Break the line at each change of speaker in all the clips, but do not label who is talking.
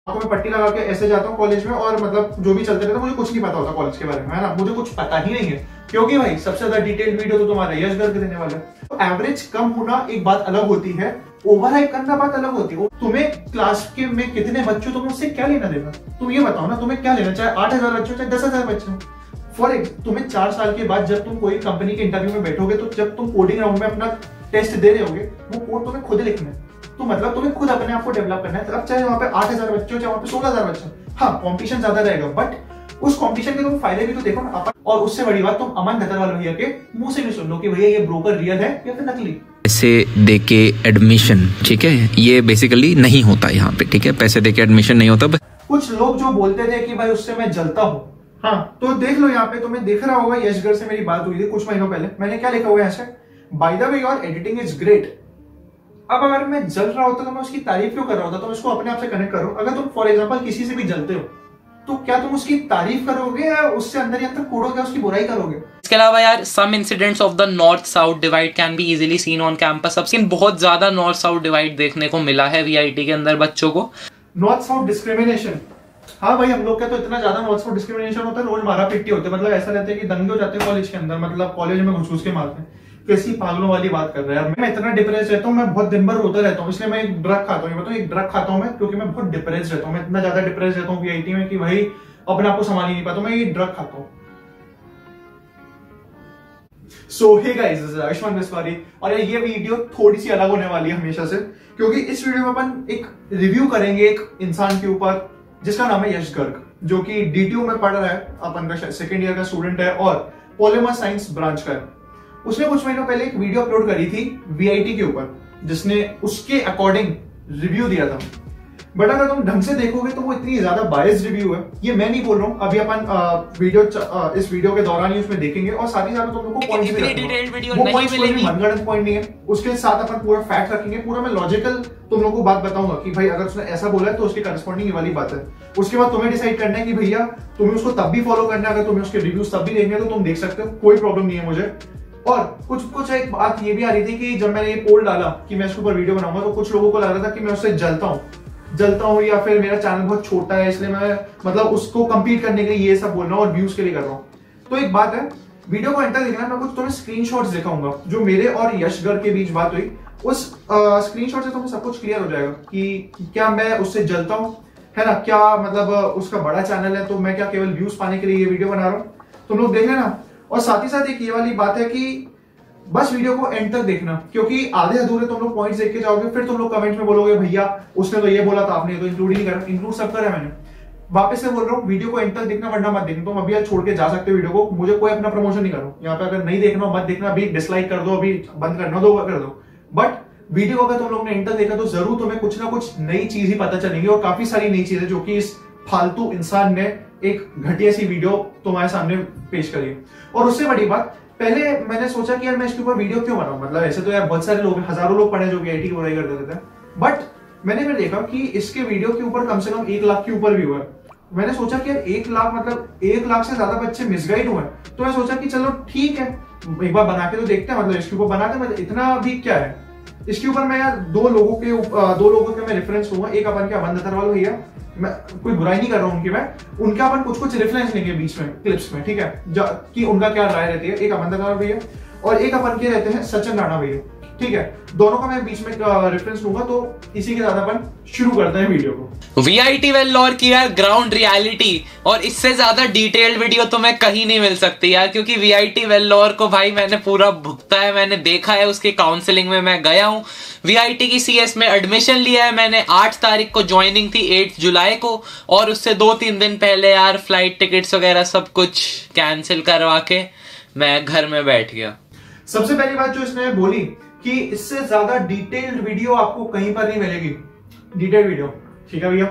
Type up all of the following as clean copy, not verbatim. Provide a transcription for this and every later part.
मैं पट्टी लगा के ऐसे जाता हूँ कॉलेज में और मतलब जो भी चलते रहता है मुझे कुछ नहीं पता होता कॉलेज के बारे में, है ना, मुझे कुछ पता ही नहीं है क्योंकि भाई सबसे ज्यादा डिटेल्ड वीडियो तो तुम्हारा यश गर्ग देने वाला है। तो एवरेज कम होना एक बात अलग होती है, ओवर हाइप करना बात अलग होती है। तुम्हें क्लास के में कितने बच्चों, तुम्हें उससे क्या लेना देना, तुम ये बताओ ना, तुम्हें क्या लेना, चाहे 8,000 बच्चे चाहे 10,000 बच्चे। फॉर तुम्हें 4 साल के बाद जब तुम कोई कंपनी के इंटरव्यू में बैठोगे तो जब तुम कोडिंग राउंड में अपना टेस्ट दे रहे होगे वो कोड तुम्हें खुद लिखना है, तो मतलब तुम्हें खुद अपने आप को डेवलप करना है। अब चाहे वहां पे 8,000 बच्चे हो चाहे वहां पे 16,000 बच्चे, हाँ कंपटीशन ज्यादा रहेगा, बट उस कंपटीशन के तुम फायदे भी तो देखो ना। और उससे बड़ी बात तुम अमन धतरवाल भैया के मुंह से भी सुन लो कि भैया ये ब्रोकर रियल है या फिर नकली।
पैसे देके एडमिशन, ठीक है, ये बेसिकली नहीं होता यहाँ पे, ठीक है, पैसे देके एडमिशन नहीं होता।
कुछ लोग जो बोलते थे कि भाई उससे मैं जलता हूँ, हाँ तो देख लो यहाँ पे तुम्हें दिख रहा होगा यश गर्ग से मेरी बात हुई थी कुछ महीनों पहले, मैंने क्या लिखा हुआ है ऐसे, by the way your editing is great. अब अगर मैं जल रहा होता तो मैं उसकी तारीफ क्यों कर रहा होता, तुम इसको अपने आप से कनेक्ट करो। अगर तुम फॉर एग्जांपल किसी से भी जलते हो तो क्या तुम उसकी तारीफ करोगे या उससे अंदर ही अंदर कूड़ोगे, उसकी बुराई करोगे।
इसके अलावा यार some incidents of the north south divide can be easily seen on campus. अब सीन बहुत ज्यादा नॉर्थ साउथ डिवाइड देखने को मिला है वीआईटी के अंदर बच्चों को।
नॉर्थ साउथ डिस्क्रिमिनेशन, हाँ भाई हम लोग का तो इतना ज्यादा नॉर्थ साउथ डिस्क्रिमिनेशन होता है, रोज मारा पिट्टी होते हैं, मतलब ऐसा रहता है कि दंगे हो जाते हैं कॉलेज के अंदर, मतलब कॉलेज में घुस के मारते हैं। कैसी पागलों वाली बात कर रहा है। मैं इतना डिप्रेस रहता हूँ, मैं बहुत दिन भर रोता रहता हूँ, इसलिए मैं एक ड्रग खाता हूँ। मतलब एक ड्रग खाता हूँ मैं क्योंकि मैं बहुत डिप्रेस रहता हूँ, मैं इतना ज्यादा डिप्रेस रहता हूँ वीआईटी में कि भाई अपने आप को संभाल ही नहीं पाता, मैं ये ड्रग खाता हूँ। So hey guys, this is Ayushman Viswari और ये वीडियो थोड़ी सी अलग होने वाली है हमेशा से, क्योंकि इस वीडियो में अपन एक रिव्यू करेंगे एक इंसान के ऊपर जिसका नाम है यश गर्ग, जो कि डीटीयू में पढ़ रहा है, अपन का सेकंड ईयर का स्टूडेंट है और पॉलीमर साइंस ब्रांच का है। उसने कुछ महीनों पहले एक वीडियो अपलोड करी थी वीआईटी के ऊपर जिसने उसके अकॉर्डिंग रिव्यू दिया था, बट अगर तुम ढंग से देखोगे तो वो इतनी ज्यादा बायस्ड रिव्यू है। ये मैं नहीं बोल रहा हूँ, अभी अपन इस वीडियो के दौरान ही उसमें देखेंगे और साथ ही साथ तुम लोग को पॉइंट्स भी रखेंगे, वो पॉइंट्स कोई भी मनगढ़ंत पॉइंट नहीं है, उसके साथ अपन पूरा फैक्ट रखेंगे, पूरा मैं लॉजिकल तुम लोग को बात बताऊंगा कि भाई अगर उसने ऐसा बोला है तो उसके करस्पॉन्डिंग वाली बात है। उसके बाद तुम्हें डिसाइड करना है कि भैया तुम्हें उसको तब भी फॉलो करना है, अगर तुम्हें उसके रिव्यूज तब भी देखने हैं तो तुम देख सकते हो, कोई प्रॉब्लम नहीं है मुझे। और कुछ एक बात ये भी आ रही थी कि जब मैंने ये पोल डाला कि मैं इसके ऊपर वीडियो बनाऊंगा तो कुछ लोगों को लग रहा था कि मैं उससे जलता हूँ या फिर मेरा चैनल बहुत छोटा है इसलिए मैं मतलब उसको कंपीट करने के लिए ये सब बोल रहा हूँ और व्यूज के लिए कर रहा हूँ। तो एक बात है, वीडियो को एंड तक देखना, मैं कुछ तुम्हें स्क्रीनशॉट्स दिखाऊंगा जो मेरे और यश गर्ग के बीच बात हुई। उस स्क्रीनशॉट से तुम्हें सब कुछ क्लियर हो जाएगा कि क्या मैं उससे जलता हूँ, है ना, क्या मतलब उसका बड़ा चैनल है तो मैं क्या केवल व्यूज पाने के लिए ये वीडियो बना रहा हूँ, तुम लोग देख लेना। और साथ ही साथ एक ये वाली बात है कि बस वीडियो को एंड तक देखना, क्योंकि आधे अधूरे तुम लोग पॉइंट्स देख के जाओगे फिर तुम लोग कमेंट्स में बोलोगे भैया उसने तो ये बोला था आपने तो इंक्लूड ही नहीं करा। इंक्लूड सब करा मैंने, वापस से बोल रहा हूँ वीडियो को एंड तक देखना वरना मत देखना। तुम अभी आज छोड़ के जा सकते हो वीडियो को, मुझे कोई अपना प्रमोशन नहीं करो यहाँ पे, अगर नहीं देखना मत देखना, अभी डिसलाइक कर दो, अभी बंद करना दो कर दो, बट वीडियो को अगर तुम लोग ने एंड तक देखा तो जरूर तुम्हें कुछ ना कुछ नई चीज ही पता चलेंगी और काफी सारी नई चीजें जो कि इस फालतू इंसान ने एक घटिया सी वीडियो तुम्हारे सामने पेश करी। और उससे बड़ी बात, पहले मैंने सोचा कि यार मैं इसके ऊपर वीडियो क्यों बनाऊं, मतलब ऐसे तो यार बहुत सारे लोग, हजारों लोग पढ़े जो वीआईटी की बुराई करते रहते हैं, बट मैंने फिर देखा कि इसके वीडियो के ऊपर कम से कम 1 लाख के ऊपर व्यू है। मैंने सोचा कि यार 1 लाख मतलब 1 लाख से ज्यादा बच्चे मिसगाइड हुए, तो मैं सोचा कि चलो ठीक है एक बार बना के तो देखते हैं, मतलब इसके ऊपर बना के मतलब इतना भी क्या है। इसके ऊपर मैं यार दो लोगों के मैं रेफरेंस लूंगा, एक अपन के अमन धतरवाल भैया, मैं कोई बुराई नहीं कर रहा हूँ उनकी, मैं उनका अपन कुछ रेफरेंस लेंगे बीच में क्लिप्स में, ठीक है, कि उनका क्या राय रहती है। एक अमन धतरवाल भैया और एक अपन के रहते हैं सचिन राणा भैया, ठीक है, दोनों का मैं बीच में रेफरेंस लूंगा। तो इसी के साथ अपन शुरू करते हैं वीडियो को।
वीआईटी वेल्लोर की यार ग्राउंड रियलिटी, और इससे ज्यादा डिटेल्ड वीडियो तो मैं कहीं नहीं मिल सकती यार, क्योंकि वीआईटी वेल्लोर को भाई मैंने पूरा भुगता है, मैंने देखा है, उसके काउंसलिंग में मैं गया हूँ, वीआईटी की सीएस में एडमिशन लिया है मैंने। 8 तारीख को ज्वाइनिंग थी 8 जुलाई को, और उससे 2-3 दिन पहले यार फ्लाइट टिकट्स वगैरह सब कुछ कैंसिल करवा के मैं घर में बैठ गया।
सबसे पहली बात जो इसने बोली कि इससे ज्यादा डिटेल्ड वीडियो आपको कहीं पर नहीं मिलेगी, डिटेल्ड वीडियो, ठीक है भैया।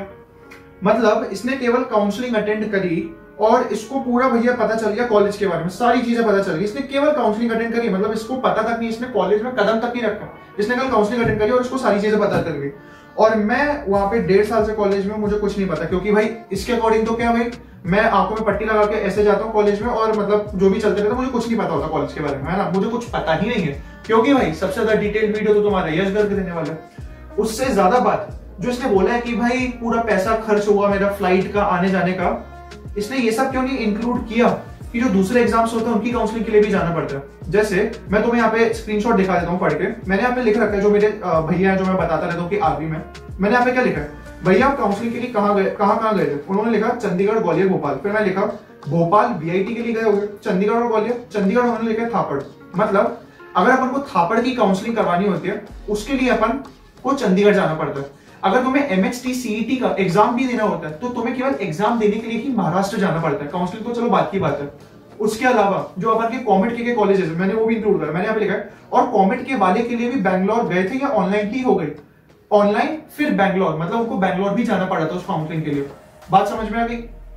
मतलब इसने केवल काउंसलिंग अटेंड करी और इसको पूरा भैया पता चल गया कॉलेज के बारे में, सारी चीजें पता चल गई। इसने केवल काउंसलिंग अटेंड करी, मतलब इसको पता तक नहीं, इसने कॉलेज में कदम तक नहीं रखा, इसने कल काउंसलिंग अटेंड करी और इसको सारी चीजें पता चल गई। और मैं वहां पे 1.5 साल से कॉलेज में, मुझे कुछ नहीं पता, क्योंकि भाई इसके अकॉर्डिंग तो क्या भाई मैं आंखों में पट्टी लगा के ऐसे जाता हूँ कॉलेज में और मतलब जो भी चलते रहता है मुझे कुछ नहीं पता होता कॉलेज के बारे में, है ना, मुझे कुछ पता ही नहीं है, क्योंकि भाई सबसे ज्यादा डिटेल्ड वीडियो तो तुम्हारा यश गर्ग देने वाला है। उससे ज्यादा बात जो इसने बोला है कि भाई पूरा पैसा खर्च हुआ मेरा फ्लाइट का आने जाने का, इसने ये सब क्यों नहीं इंक्लूड किया कि जो दूसरे एग्जाम्स होते हैं उनकी काउंसलिंग के लिए भी जाना पड़ता है। जैसे मैं तुम्हें यहाँ पे स्क्रीनशॉट दिखा देता हूँ पढ़ के, मैंने यहाँ पे लिख रखा है, जो मेरे भैया हैं जो मैं बताता रहता हूँ कि आर्मी में, मैंने यहाँ पे क्या लिखा है, भैया आप काउंसलिंग के लिए कहाँ गए थे? उन्होंने लिखा चंडीगढ़, ग्वालियर, भोपाल। फिर मैं लिखा भोपाल VIT के लिए गए होंगे, चंडीगढ़ और ग्वालियर, चंडीगढ़ उन्होंने लिखा थापड़। मतलब अगर अपन को थापड़ की काउंसलिंग करवानी होती है उसके लिए अपन को चंडीगढ़ जाना पड़ता है। अगर तुम्हें MHT CET का एग्जाम भी देना होता है तो तुम्हें केवल एग्जाम देने के लिए ही महाराष्ट्र जाना पड़ता है। काउंसलिंग तो चलो बात की बात है। उसके अलावा जो अपन के कॉमेट के कॉलेजेस मैंने वो भी इंक्लूड करा, मैंने यहाँ पे लिखा है। और कॉमेट के वाले के लिए भी बैंगलोर गए थे या ऑनलाइन ही हो गई? ऑनलाइन फिर बैंगलोर, मतलब उनको बैंगलोर भी जाना पड़ा था उस काउंसलिंग के लिए। बात समझ में आ गई?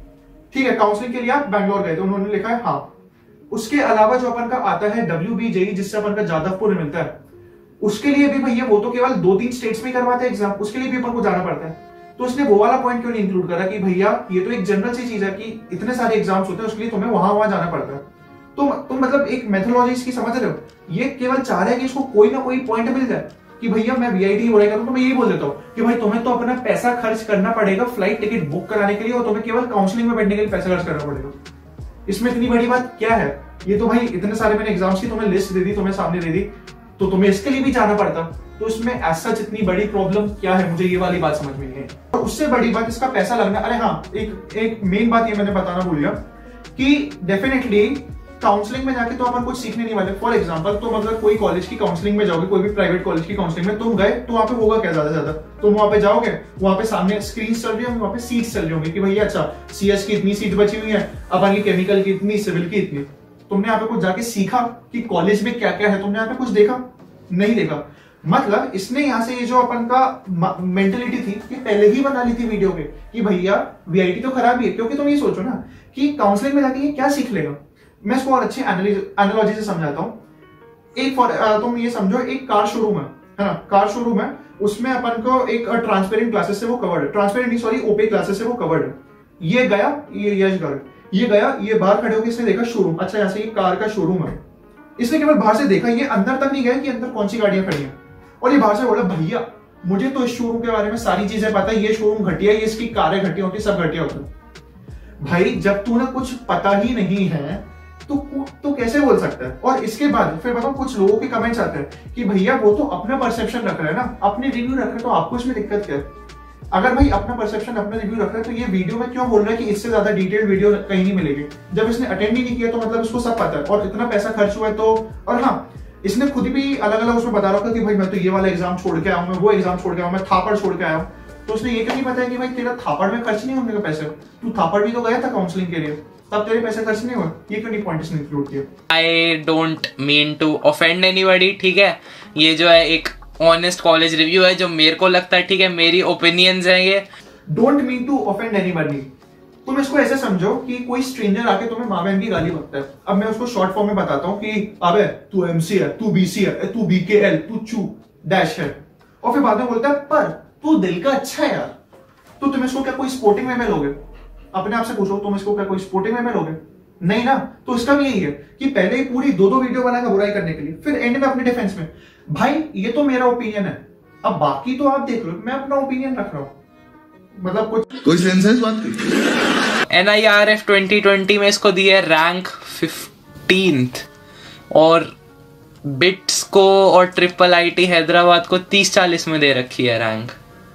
ठीक है, काउंसलिंग के लिए आप बैंगलोर गए थे, उन्होंने लिखा है हाँ। उसके अलावा जो अपन का आता है WBJE, जिससे अपन का जादवपुर मिलता है, उसके लिए भी भैया वो तो केवल 2-3 स्टेट्स में करवाते हैं एग्जाम, उसके लिए भी अपन को जाना पड़ता है। तो उसने वो वाला पॉइंट क्यों नहीं इंक्लूड करा कि भैया ये तो एक जनरल सी चीज है कि इतने सारे एग्जाम्स होते हैं, उसके लिए तुम्हें वहां जाना पड़ता है। तो तुम मतलब एक मेथोलॉजी इसकी समझ रहे हो? ये केवल चाह रहे हैं कि इसको कोई ना कोई पॉइंट मिल जाए कि भैया मैं VIT हो रहा करूं, तो मैं यही बोल देता हूँ कि भाई तुम्हें तो अपना पैसा खर्च करना पड़ेगा फ्लाइट टिकट बुक कराने के लिए, और तुम्हें केवल काउंसलिंग में बैठने के लिए पैसा खर्च करना पड़ेगा। इसमें इतनी बड़ी बात क्या है? ये तो भाई इतने सारे मैंने एग्जाम्स की तुम्हें लिस्ट दे दी, तुम्हें सामने दे दी, तो तुम्हें इसके लिए भी जाना पड़ता। तो इसमें ऐसा इतनी बड़ी प्रॉब्लम क्या है, मुझे ये वाली बात समझ में नहीं है। और उससे बड़ी बात इसका पैसा लगना। अरे हाँ, एक मेन बात ये मैंने बताना भूल गया कि डेफिनेटली काउंसलिंग में जाके तो अपन कुछ सीखने नहीं वाले। फॉर एग्जांपल तुम अगर कोई कॉलेज की काउंसलिंग में जाओगे, कोई भी प्राइवेट कॉलेज की काउंसलिंग में तुम गए, तो वहां पे होगा क्या? ज्यादा तुम वहां पे जाओगे, वहां पे सामने स्क्रीन चल रही होंगी, वहां पे सीट्स चल रही होंगी कि भैया अच्छा CS की इतनी सीट बची हुई है, अपन की केमिकल की इतनी, सिविल की इतनी। तुमने यहाँ पे कुछ जाके सीखा कि कॉलेज में क्या क्या है? तुमने यहाँ पे कुछ देखा? नहीं देखा। मतलब इसने यहाँ से ये जो अपन का मेंटेलिटी थी कि पहले ही बना ली थी वीडियो पे कि भैया VIT तो खराब ही है। क्योंकि तुम ये सोचो ना कि काउंसलिंग में जाके ये क्या सीख लेगा। मैं इसको और अच्छी एनालॉजी से समझाता हूँ। एक तुम ये समझो, एक कार शोरूम है ना, कार शोरूम है, उसमें अपन को एक ट्रांसपेरेंट ग्लासेस से वो कवर्ड है, ट्रांसपेरेंट नहीं सॉरी ओपेक ग्लासेस से वो कवर्ड है। ये गया, ये यश गर्ग, ये गया, ये बाहर खड़े होकर इसने देखा शोरूम, अच्छा यहाँ से ये कार का शोरूम है। इसने केवल बाहर से देखा, ये अंदर तक नहीं गया कि अंदर कौन सी गाड़ियां खड़ी हैं। और ये बाहर से बोला भैया मुझे तो इस शोरूम के बारे में सारी चीजें पता है, ये शोरूम घटिया, ये इसकी कारें घटिया होती, सब घटिया होता है। भाई जब तूने कुछ पता ही नहीं है तो कैसे बोल सकता है? और इसके बाद फिर बताओ, कुछ लोगों के कमेंट्स आते हैं कि भैया वो तो अपना परसेप्शन रख रहा है ना, अपने रिव्यू रख रहे हैं, तो आपको इसमें दिक्कत क्या है? अगर भाई अपना परसेप्शन, अपना रिव्यू रख रहा है, तो ये वीडियो में क्यों बोल रहा है कि इससे ज्यादा डिटेल्ड वीडियो कहीं नहीं मिलेगी? जब इसने अटेंड ही नहीं किया तो मतलब इसको सब पता है, और इतना पैसा खर्च हुआ है तो। और हाँ, इसने खुद भी अलग अलग उसमें बता रखा कि भाई मैं तो ये वाला एग्जाम छोड़ के आया हूं, मैं वो एग्जाम छोड़ के आया हूं, मैं थापड़ छोड़ के आया हूं। तो उसने ये क्यों नहीं बताया कि भाई तेरा थापड़ में खर्च नहीं होने का पैसे, तू थापड़ भी तो गया था काउंसलिंग के लिए, तब तेरे पैसे खर्च नहीं हुए? ये क्यों नहीं पॉइंट इसने इंक्लूड किया?
I don't mean to offend anybody, ठीक है? ये जो है एक ऑनेस्ट कॉलेज रिव्यू है जो मेरे को लगता है, ठीक है, मेरी ओपिनियंस है ये।
Don't mean to offend anybody. तुम इसको ऐसे समझो कि कोई स्ट्रेंजर आके तुम्हें माँ बहन की गाली बकता है। अब मैं उसको शॉर्ट फॉर्म में बताता हूँ कि अबे तू MC है, तू BC है, तू BKL, तू चू डैश है, और फिर बाद में बोलता है पर तू दिल का अच्छा है यार। तो तुम इसको क्या कोई स्पोर्टिंग वे में लोगे? अपने आप से पूछो, तुम इसको क्या कोई स्पोर्टिंग वे में लोगे? नहीं ना। तो इसका भी यही है कि पहले ही पूरी 2-2 वीडियो बनाएगा बुराई करने के लिए, फिर एंड में अपने डिफेंस में भाई ये तो मेरा ओपिनियन है, अब बाकी तो आप देख लो, मैं अपना ओपिनियन रख रहा हूं। मतलब कोई सेंस है इस बात की?
NIRF 2020 में इसको दिया है रैंक 15th, और बिट्स को और IIIT हैदराबाद को 30-40 में दे रखी है रैंक।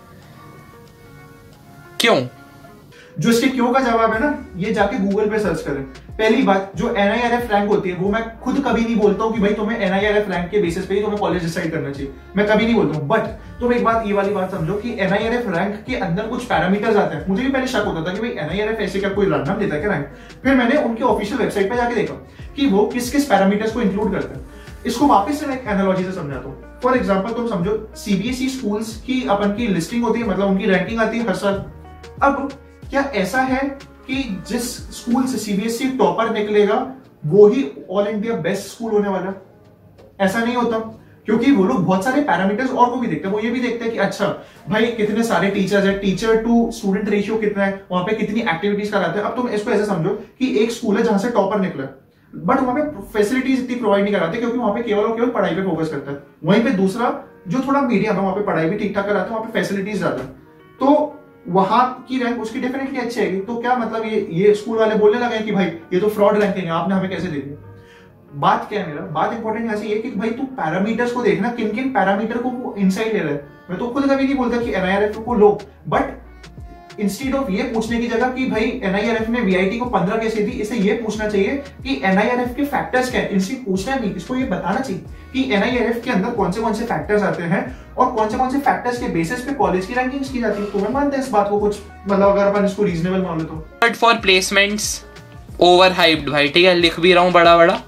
क्यों?
जो इसके क्यों का जवाब है ना, ये जाके गूगल पे सर्च करें। पहली बात, जो NIRF रैंक होती है वो मैं खुद कभी नहीं बोलता हूँ कि भाई तुम्हें NIRF रैंक के बेसिस पे ही तुम्हें कॉलेज डिसाइड करना चाहिए, मैं कभी नहीं बोलता हूँ। बट तुम एक बात, ये वाली बात समझो कि NIRF रैंक के अंदर कुछ पैरामीटर्स आते हैं। मुझे भी पहले शक होता था कि भाई NIRF ऐसे क्या कोई रैंडम देता है क्या रैंक? फिर मैंने उनके ऑफिशियल वेबसाइट पे जाके देखा कि वो किस किस पैरामीटर्स को इंक्लूड करते हैं। इसको वापस से मैं एक एनालॉजी से समझाता हूँ। फॉर एग्जाम्पल तुम समझो CBSE स्कूल्स की अपन की लिस्टिंग होती है, मतलब उनकी रैंकिंग आती है हर साल। अब क्या ऐसा है कि जिस स्कूल से CBSE टॉपर निकलेगा वो ही ऑल इंडिया बेस्ट स्कूल होने वाला? ऐसा नहीं होता, क्योंकि वो लोग बहुत सारे पैरामीटर्स और को भी देखते हैं। वो ये भी देखते हैं कि अच्छा भाई कितने सारे टीचर्स है, टीचर टू स्टूडेंट रेशियो कितना है, वहां पे कितनी एक्टिविटीज कराते हैं। अब तुम इसको ऐसे समझो कि एक स्कूल है जहां से टॉपर निकला, बट वहां पे फैसिलिटीज इतनी प्रोवाइड नहीं कराते क्योंकि वहां पे केवल और केवल पढ़ाई पे फोकस करता है। वहीं पे दूसरा जो थोड़ा मीडियम है, वहां पे पढ़ाई भी ठीक ठाक कराते हैं, वहां पे फैसिलिटीज ज्यादा है, तो वहां की रैंक उसकी डेफिनेटली अच्छी आएगी। तो क्या मतलब ये स्कूल वाले बोलने लगे कि भाई ये तो फ्रॉड रैंकिंग है, आपने हमें कैसे दे दिया? बात क्या है, मेरा बात इंपॉर्टेंट यहाँ से ये कि भाई तू पैरामीटर्स को देखना, किन किन पैरामीटर को वो इनसाइड ले रहा है। मैं तो खुद कभी नहीं बोलता कि NIRF को लो, बट इंस्टीड ऑफ ये पूछने की जगह कि भाई NIRF ने VIT को 15 कैसे दी, इसे ये पूछना चाहिए कि NIRF के फैक्टर्स क्या है। इनसे पूछना नहीं, इसको ये बताना चाहिए कि NIRF के अंदर कौन से फैक्टर्स आते हैं और कौन से फैक्टर्स के बेसिस पे कॉलेज की रैंकिंग्स की जाती है। तो मैं मानता हूं इस बात को, कुछ मतलब अगर अपन इसको रीजनेबल मान लो तो।
But for placements over hyped भाई, ठीक है, लिख भी रहा हूँ बड़ा बड़ा,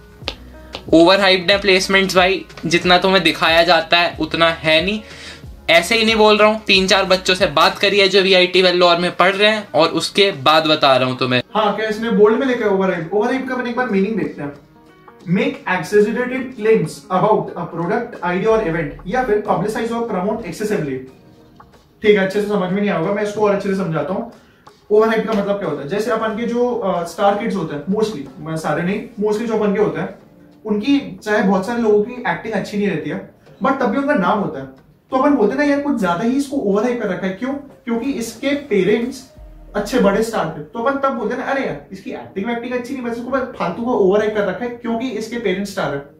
ओवर हाइप्ड है प्लेसमेंट्स भाई, जितना तुम्हें दिखाया जाता है उतना है नहीं। ऐसे ही नहीं बोल रहा हूँ, 3-4 बच्चों से बात करी है जो VIT वेल्लोर में पढ़ रहे हैं और उसके बाद बता रहा हूँ तुम्हें।
हाँ, क्या इसने बोल्ड में लिखा है ओवरहाइप? ओवरहाइप का अपन एक बार मीनिंग देखते हैं। Make exaggerated claims about a product, idea और इवेंट, या फिर पब्लिसाइज और प्रमोट एक्सेसिवली। ठीक है, अच्छे से समझ में नहीं आएगा, मैं इसको और अच्छे से समझाता हूँ। ओवरहाइप का मतलब क्या होता है? जैसे अपन के जो स्टार किड्स होते हैं, मोस्टली, सारे नहीं, मोस्टली जो अपन के होते हैं, उनकी चाहे बहुत सारे लोगों की एक्टिंग अच्छी नहीं रहती है, बट तब भी उनका नाम होता है। तो अपन बोलते हैं ना यार कुछ ज्यादा ही इसको ओवरहाइप कर रखा है। क्यों? क्योंकि इसके पेरेंट्स अच्छे बड़े स्टार थे, तो अपन तब बोलते हैं ना अरे यार इसकी एक्टिंग अच्छी नहीं, बस इसको फालतू को ओवरहाइप कर रखा है क्योंकि इसके पेरेंट्स स्टार है।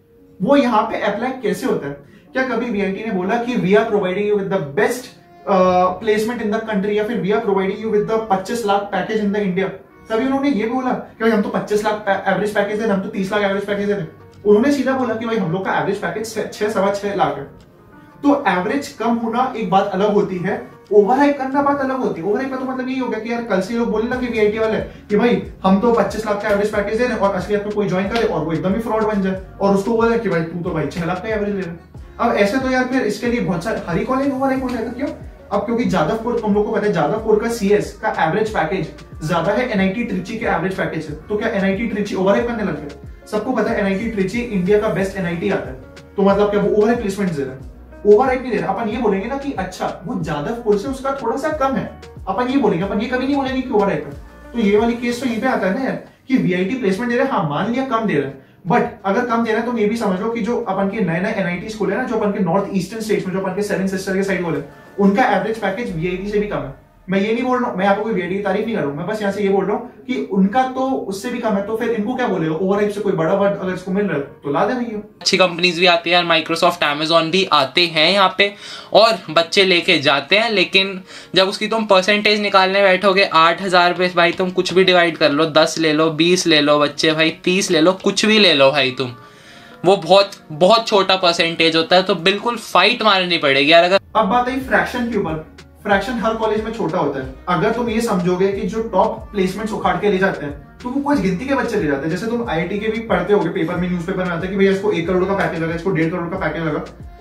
वो यहाँ पे अप्लाई कैसे होता है? क्या कभी VIT ने बोला कि we are providing you with the best placement in the country, या फिर we are providing you with the 25 lakh package in the India? कभी उन्होंने ये बोला कि भाई हम तो 25 लाख एवरेज पैकेज है, हम तो 30 लाख एवरेज पैकेज है? उन्होंने सीधा बोला कि भाई हम लोग का एवरेज पैकेज 6-6.25 लाख है। तो एवरेज कम होना एक बात अलग होती है, ओवरहाइप करना बात अलग होती है। ओवरहाइप का तो मतलब यही हो गया कि यार कल से लोग बोलने लगे VIT वाले कि भाई हम तो 25 लाख का एवरेज पैकेज दे रहे हैं और असलियत में कोई ज्वाइन करे और वो एकदम ही फ्रॉड बन जाए और उसको बोले कि भाई तू तो भाई 6 लाख का एवरेज ले रहा है। अब ऐसे तो यार फिर इसके लिए बहुत सारे हर कॉलेज ओवरहाइप हो जाएगा। क्यों? अब क्योंकि जादवपुर, तुम लोग को पता है जादवपुर का CS का एवरेज पैकेज ज्यादा है NIT ट्रिची के एवरेज पैकेज है। तो क्या NIT ट्रिची ओवरहाइप करने लग गया? सबको पता है NIT ट्रिची इंडिया का बेस्ट NIT आता है, तो मतलब क्या वो ओवरहाइप प्लेसमेंट दे रहा है? ओवरहाइप नहीं दे रहा। अपन ये बोलेंगे ना कि अच्छा वो जादवपुर से उसका थोड़ा सा कम है, अपन ये बोलेंगे, अपन ये कभी नहीं बोलेंगे कि ओवरहाइप है। तो ये वाली केस तो यहीं पे आता है ना यार कि VIT प्लेसमेंट दे रहे हैं, हाँ मान लिया कम दे रहे हैं, बट अगर कम दे रहा है तो ये भी समझ लो कि जो अपन के नए NITs खोले ना, जो अपन के नॉर्थ ईस्टर्न स्टेट्स में, जो अपन के 7 सिस्टर के साइड बोले, उनका एवरेज पैकेज VIT से भी कम है। मैं ये नहीं बोल रहा हूं, मैं आपको कोई VIT की तारीफ नहीं कर रहा हूं, मैं बस यहाँ से ये बोल रहा हूँ कि उनका तो उससे भी कम है। तो फिर इनको क्या बोलेगा? ओवरहाइप से कोई बड़ा वर्ड अगर इसको मिल रहा है तो ला देना। ये
अच्छी कंपनीज भी आती है, माइक्रोसॉफ्ट, Amazon भी आते हैं यहाँ पे और बच्चे लेके जाते हैं, लेकिन जब उसकी तुम परसेंटेज निकालने बैठोगे 8,000 पे भाई तुम कुछ भी डिवाइड कर लो, 10 ले लो, 20 ले लो बच्चे भाई, 30 ले लो, कुछ भी ले लो भाई तुम, वो बहुत बहुत छोटा परसेंटेज होता है। तो बिल्कुल फाइट मारनी पड़ेगी यार। अगर
अब बात आई फ्रैक्शन के ऊपर, फ्रैक्शन हर कॉलेज में छोटा होता है। अगर तुम ये समझोगे कि जो टॉप प्लेसमेंट्स उखाड़ के ले जाते हैं तो वो कुछ गिनती के बच्चे ले जाते हैं। जैसे तुम IIT के भी पढ़ते होगे, पेपर में, न्यूज़पेपर में आता है कि भैया इसको 1 करोड़ का पैकेज लगा, इसको 1.5 करोड़ का पैकेज लगा,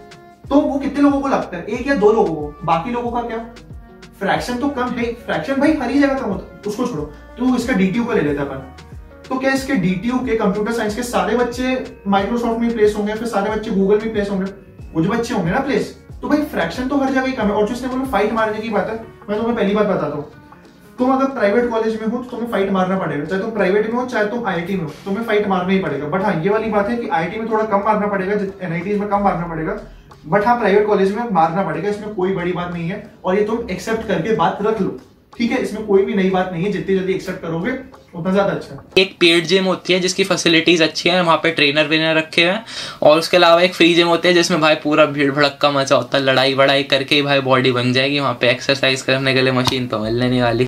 तो वो कितने लोगों को लगता है? 1 या 2 लोगों को। बाकी लोगों का क्या? फ्रैक्शन तो कम है। फ्रैक्शन भाई हर ही जगह कम होता है, उसको छोड़ो। तो इसका DTU का ले लेते अपन, तो क्या इसके DTU के कंप्यूटर साइंस के सारे बच्चे माइक्रोसॉफ्ट में प्लेस होंगे, फिर सारे बच्चे गूगल में प्लेस होंगे? कुछ बच्चे होंगे ना प्लेस। तो भाई फ्रैक्शन तो हर जगह ही कम है। और जिसने बोला फाइट मारने की बात है, मैं तुम्हें पहली बात बताता हूँ, तुम अगर प्राइवेट कॉलेज में हो तो तुम्हें फाइट मारना पड़ेगा, चाहे तुम प्राइवेट में हो चाहे तुम IIT में हो, तुम्हें फाइट मारना ही पड़ेगा। बट हाँ, ये वाली बात है कि IIT में थोड़ा कम मारना पड़ेगा, NITs में कम मारना पड़ेगा, बट हाँ प्राइवेट कॉलेज में मारना पड़ेगा। इसमें कोई बड़ी बात नहीं है और ये तुम एक्सेप्ट करके बात रख लो, ठीक है? इसमें कोई भी नई बात नहीं है, जितनी जल्दी एक्सेप्ट करोगे उतना ज्यादा अच्छा।
एक पेड जिम होती है जिसकी फैसिलिटीज अच्छी है, वहाँ पे ट्रेनर वेनर रखे हुए हैं, और उसके अलावा एक फ्री जिम होती है जिसमें भाई पूरा भीड़ भड़क्का मचा होता है, लड़ाई वड़ाई करके ही भाई बॉडी बन जाएगी। वहाँ पे एक्सरसाइज करने के लिए मशीन तो मिलने नहीं वाली,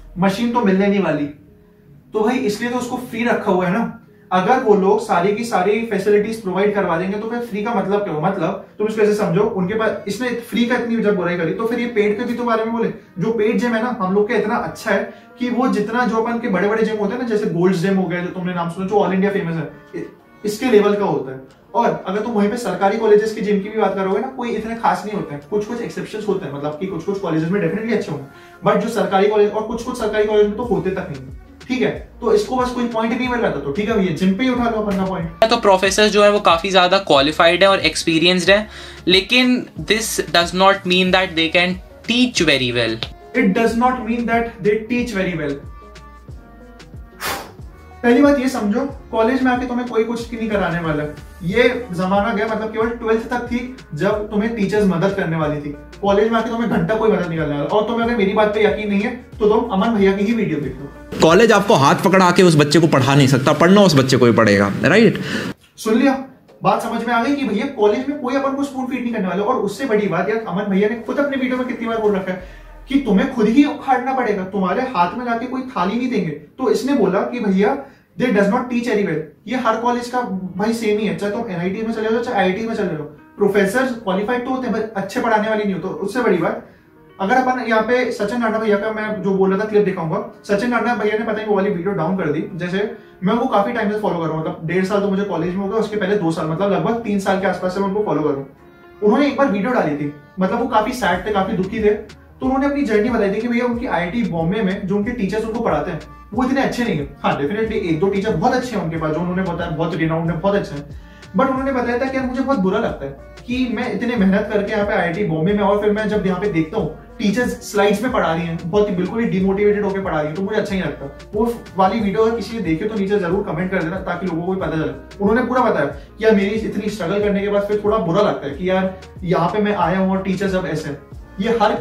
तो भाई इसलिए तो उसको फ्री रखा हुआ है ना। अगर वो लोग सारी की सारी फैसिलिटीज प्रोवाइड करवा देंगे तो फिर फ्री का मतलब क्या हो? मतलब तुम इसको ऐसे समझो, उनके पास, इसने फ्री का इतनी जब बुराई करी तो फिर ये पेड के भी तो बारे में बोले। जो पेड जिम है ना हम लोग का इतना अच्छा है कि वो जितना जो अपन के बड़े बड़े जिम होते हैं ना, जैसे गोल्ड जिम हो गया, जो तुमने नाम सुना, जो ऑल इंडिया फेमस है, इसके लेवल का होता है। और अगर तुम वहीं पे सरकारी कॉलेजेस की जिम की भी बात करोगे ना, कोई इतने खास नहीं होते हैं, कुछ एक्सेप्शंस होते हैं, मतलब कि कुछ कॉलेजेस में डेफिनेटली अच्छे होंगे, बट जो सरकारी कॉलेज और कुछ सरकारी कॉलेज में तो होते तक नहीं, ठीक है? तो इसको बस कोई पॉइंट नहीं मिल रहा था, तो ठीक है भैया जिम पे ही उठा लो अपन का पॉइंट।
तो प्रोफेसर जो है वो काफी ज्यादा क्वालिफाइड है और एक्सपीरियंस्ड है, लेकिन this does not mean that they can teach very well.
It does not mean that they teach very well. पहली बात ये समझो, कॉलेज में आके तुम्हें कोई कुछ नहीं कराने वाला। ये जमाना गया, मतलब केवल 12th तक थी जब तुम्हें टीचर्स मदद करने वाली थी। कॉलेज में आके तुम्हें घंटा कोई मदद नहीं करने वाला। और तुम्हें अगर मेरी बात पे यकीन नहीं है तो तुम अमन भैया की ही वीडियो देख लो।
कॉलेज आपको हाथ पकड़ा के उस बच्चे को पढ़ा नहीं सकता, पढ़ना उस बच्चे को ही पड़ेगा, राइट?
सुन लिया, बात समझ में आ गई कि भैया कॉलेज में कोई अपन को स्पून फीड नहीं करने वाला। और उससे बड़ी बात यार, अमन भैया ने खुद अपने वीडियो में कितनी बार बोल रखा है कि तुम्हें खुद ही उखाड़ना पड़ेगा, तुम्हारे हाथ में लाके कोई थाली नहीं देंगे। तो इसने बोला कि भैया they does not teach anywhere. ये हर कॉलेज का भाई सेम ही है, चाहे तुम एनआईटी में चले जाओ चाहे आईआईटी में चले जाओ, प्रोफेसर क्वालिफाइड तो होते हैं, अच्छे पढ़ाने वाले नहीं होते। उससे बड़ी बात, अगर अपन यहाँ पे सचिन नाडा भैया का मैं जो बोल रहा था क्लिप दिखाऊंगा, सचिन नाडा भैया ने पता नहीं वो वाली वीडियो डाउन कर दी। जैसे मैं उनको काफी टाइम से फॉलो कर रहा हूँ, मतलब 1.5 साल तो मुझे कॉलेज में हो गया, उसके पहले 2 साल, मतलब लगभग 3 साल के आसपास से मैं उनको फॉलो कर रहा हूँ। उन्होंने एक बार वीडियो डाली थी, मतलब वो काफी सैड थे, काफी दुखी थे। तो उन्होंने अपनी जर्नी बताई थी कि भैया उनकी आईआईटी बॉम्बे में जो उनके टीचर्स उनको पढ़ाते हैं वो इतने अच्छे नहीं है। हाँ डेफिनेटली 1-2 टीचर बहुत अच्छे हैं उनके पास, जो उन्होंने बताया बहुत रिनाउंड है, बहुत अच्छे हैं। बट उन्होंने बताया था कि यार मुझे बहुत बुरा लगता है कि मैं इतने मेहनत करके यहाँ पे आईआईटी बॉम्बे में, और फिर मैं जब यहाँ पे देखता हूँ टीचर्स स्लाइड्स में पढ़ा रही हैं, बहुत ही बिल्कुल ही डिमोटिवेटेड होकर पढ़ा रही है, तो मुझे अच्छा ही लगता। वो वाली वीडियो अगर किसी ने देखे तो नीचे जरूर कमेंट कर देना ताकि लोगों को भी पता चले। उन्होंने पूरा बताया कि यार मेरी इतनी स्ट्रगल करने के बाद फिर थोड़ा बुरा लगता है कि यार यहाँ पे मैं आया हूँ और टीचर्स अब ऐसे। ये हर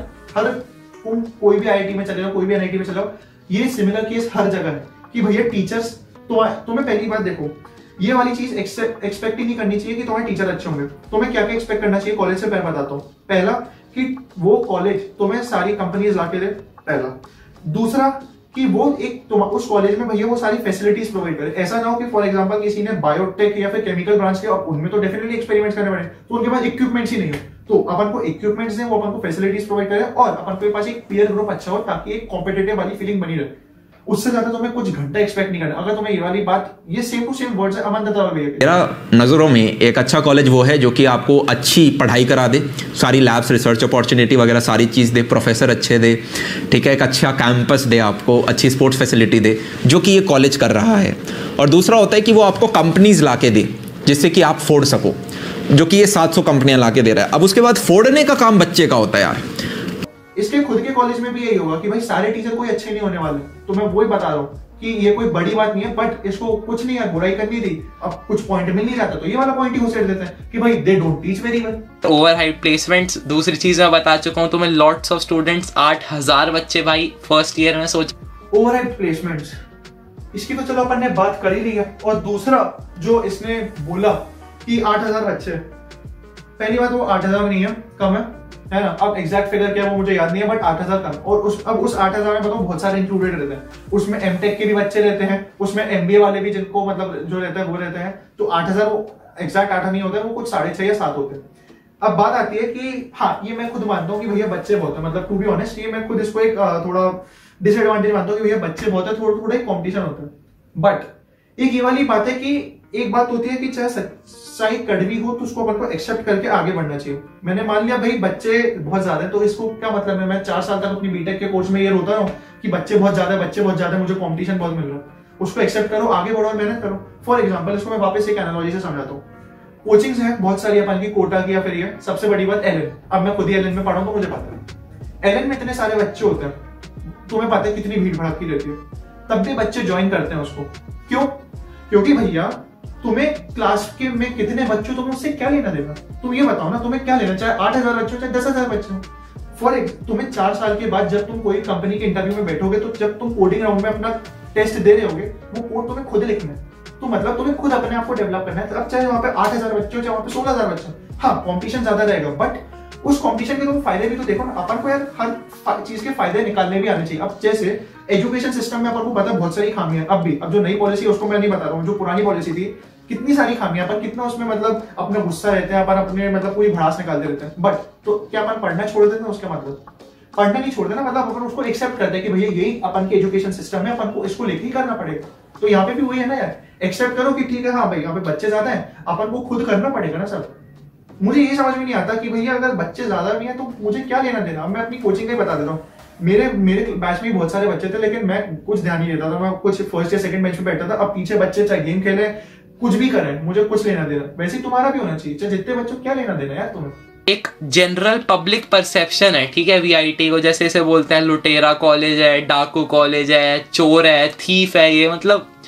तुम कोई भी आईआईटी में चले जाओ, कोई भी एनआईटी में चले जाओ, ये सिमिलर केस हर जगह है कि भैया टीचर्स तो तुम्हें पहली बात देखो, ये वाली चीज एक्सपेक्ट ही नहीं करनी चाहिए कि तुम्हारे टीचर अच्छे होंगे। तुम्हें क्या क्या एक्सपेक्ट करना चाहिए कॉलेज से, मैं बताता हूँ। पहला कि वो कॉलेज तुम्हें सारी कंपनीज लाके दे, पहला। दूसरा कि वो एक उस कॉलेज में भैया वो सारी फैसिलिटीज प्रोवाइड करे। ऐसा ना हो कि फॉर एग्जांपल किसी ने बायोटेक या फिर केमिकल ब्रांच के, और उनमें तो डेफिनेटली एक्सपेरिमेंट्स करने पड़े, तो उनके पास इक्विपमेंट्स ही नहीं हो। तो अपन को इक्विपमेंट्स दें, वो अपन को फैसिलिटीज प्रोवाइड करे, और अपन के पास एक पीयर ग्रुप अच्छा हो ताकि एक कॉम्पिटिटिव वाली फीलिंग बनी रहे। उससे ज्यादा तुम्हें कुछ घंटा एक्सपेक्ट नहीं करना। अगर तुम्हें ये वाली बात, ये सेम टू सेम वर्ड्स है अमन दत्ता भैया के।
मेरा नज़रों में एक अच्छा कॉलेज वो है जो कि आपको अच्छी पढ़ाई करा दे, सारी लैब्स, रिसर्च अपॉर्चुनिटी वगैरह सारी चीज़ दे, प्रोफेसर अच्छे दे, ठीक है, एक अच्छा कैंपस दे, आपको अच्छी स्पोर्ट्स फैसिलिटी दे, जो कि ये कॉलेज कर रहा है। और दूसरा होता है कि वो आपको कंपनीज ला के दे जिससे कि आप फोड़ सको, जो कि ये 700 कंपनियां ला के दे रहा है। अब उसके बाद फोड़ने का काम बच्चे का होता है यार।
इसके खुद के कॉलेज में भी यही होगा कि भाई सारे टीचर कोई अच्छे नहीं होने वाले। तो मैं वही बता रहा हूँ कि ये कोई बड़ी बात नहीं है, बट इसको कुछ नहीं यार बुराई करनी थी। अब कुछ पॉइंट मिल नहीं जाता तो ये वाला पॉइंट ही घुसेड़ देते हैं कि भाई they don't teach very well.
Over hype placements, दूसरी चीज मैं बता चुका हूँ तुम्हें, लॉट्स ऑफ स्टूडेंट्स, 8000 बच्चे भाई फर्स्ट ईयर में। सोच
ओवर हाइप प्लेसमेंट्स, इसकी तो चलो अपन ने बात कर ही ली है। और दूसरा जो इसने बोला कि 8000 बच्चे, पहली बात वो 8000 नहीं है, कम है ना। अब एग्जैक्ट फिगर क्या है वो मुझे याद नहीं है, बट 8000 कम। और उस 8000 में बताओ बहुत सारे इंक्लूडेड रहते हैं। उसमें एमटेक के भी बच्चे रहते हैं, उसमें एमबीए वाले भी जिनको मतलब जो रहता है वो रहते हैं। तो 8000 वो एग्जैक्ट 8 नहीं होता है, वो कुछ 6.5 या 7 होते हैं। अब बात आती है कि हाँ ये मैं खुद मानता हूँ कि भैया बच्चे बहुत है, मतलब टू बी ऑनेस्ट ये मैं खुद इसको एक थोड़ा डिसएडवांटेज मानता हूँ कि भैया बच्चे बहुत है, थोड़ा एक कॉम्पिटिशन होता है। बट एक ये वाली बात है कि एक बात होती है कि चाहे सच्चाई कड़वी हो तो उसको अपन को एक्सेप्ट करके आगे बढ़ना चाहिए। मैंने मान लिया भाई बच्चे बहुत ज्यादा है, तो इसको क्या मतलब है, मैं 4 साल तक अपनी बीटेक के कोर्स में ये रोता हूँ कि बच्चे बहुत ज्यादा है, मुझे कॉम्पिटिशन बहुत मिल रहा है। उसको एक्सेप्ट करो, आगे बढ़ो और मेहनत करो। फॉर एग्जाम्पल इसको मैं वापस एक एनालॉजी से समझाता हूँ। कोचिंग्स है बहुत सारी अपन की, कोटा की या फिर ये सबसे बड़ी बात एलएन। अब मैं खुद ही एलएन में पढ़ा हूं तो मुझे पता है एलएन में इतने सारे बच्चे होते हैं, तुम्हें पता है कितनी भीड़ भड़क की रहती है, तब भी बच्चे ज्वाइन करते हैं उसको। क्यों? क्योंकि भैया तुम्हें क्लास के में कितने बच्चे, तुम्हें उससे क्या लेना देना? तुम ये बताओ ना, तुम्हें क्या लेना, चाहे 8000 बच्चे हो चाहे 10,000 बच्चे हो। फॉर तुम्हें 4 साल के बाद जब तुम कोई कंपनी के इंटरव्यू में बैठोगे, तो जब तुम कोडिंग राउंड में अपना टेस्ट दे रहे होगे, वो कोड तुम्हें खुद लिखना है। तो मतलब तुम्हें खुद अपने आप को डेवलप करना है। अब चाहे वहां पे 8000 बच्चे हो चाहे वहां पे 16000 बच्चे हो, हाँ कॉम्पिटिशन ज्यादा रहेगा, बट उस कंपटीशन के तुम फायदे भी तो देखो ना। अपन को यार हर चीज के फायदे निकालने भी आने चाहिए। अब जैसे एजुकेशन सिस्टम में अपन को पता है बहुत सारी खामियां अब भी। अब जो नई पॉलिसी है उसको मैं नहीं बता रहा हूँ, जो पुरानी पॉलिसी थी कितनी सारी खामियां, अपन कितना उसमें मतलब अपना गुस्सा रहते हैं, अपन अपने मतलब पूरी भड़ास निकालते रहते हैं। बट तो क्या अपन पढ़ना छोड़ देते हैं? उसका मतलब पढ़ना नहीं छोड़ देना, मतलब अपन उसको एक्सेप्ट करते हैं कि भैया यही अपन की एजुकेशन सिस्टम है, अपन को इसको लेके ही करना पड़ेगा। तो यहाँ पे भी वही है ना यार, एक्सेप्ट करो कि ठीक है हाँ भाई यहाँ पे बच्चे ज्यादा हैं, अपन को खुद करना पड़ेगा ना सब। मुझे ये समझ में नहीं आता कि भैया अगर बच्चे ज्यादा नहीं है तो मुझे क्या लेना देना। मैं अपनी कोचिंग का ही बता देता हूँ, मेरे बैच में बहुत सारे बच्चे थे, लेकिन मैं कुछ ध्यान नहीं देता था। मैं कुछ फर्स्ट या सेकंड बेंच पे बैठा था। अब पीछे बच्चे चाहे गेम खेले कुछ भी करें, मुझे कुछ लेना देना। वैसे तुम्हारा भी होना चाहिए, चाहे जितने बच्चों क्या लेना देना यार तुम्हें।
एक जनरल पब्लिक परसेप्शन है, ठीक है, वीआईटी को जैसे इसे बोलते हैं लुटेरा कॉलेज है, डाकू कॉलेज है, चोर है, थीफ है। ये मतलब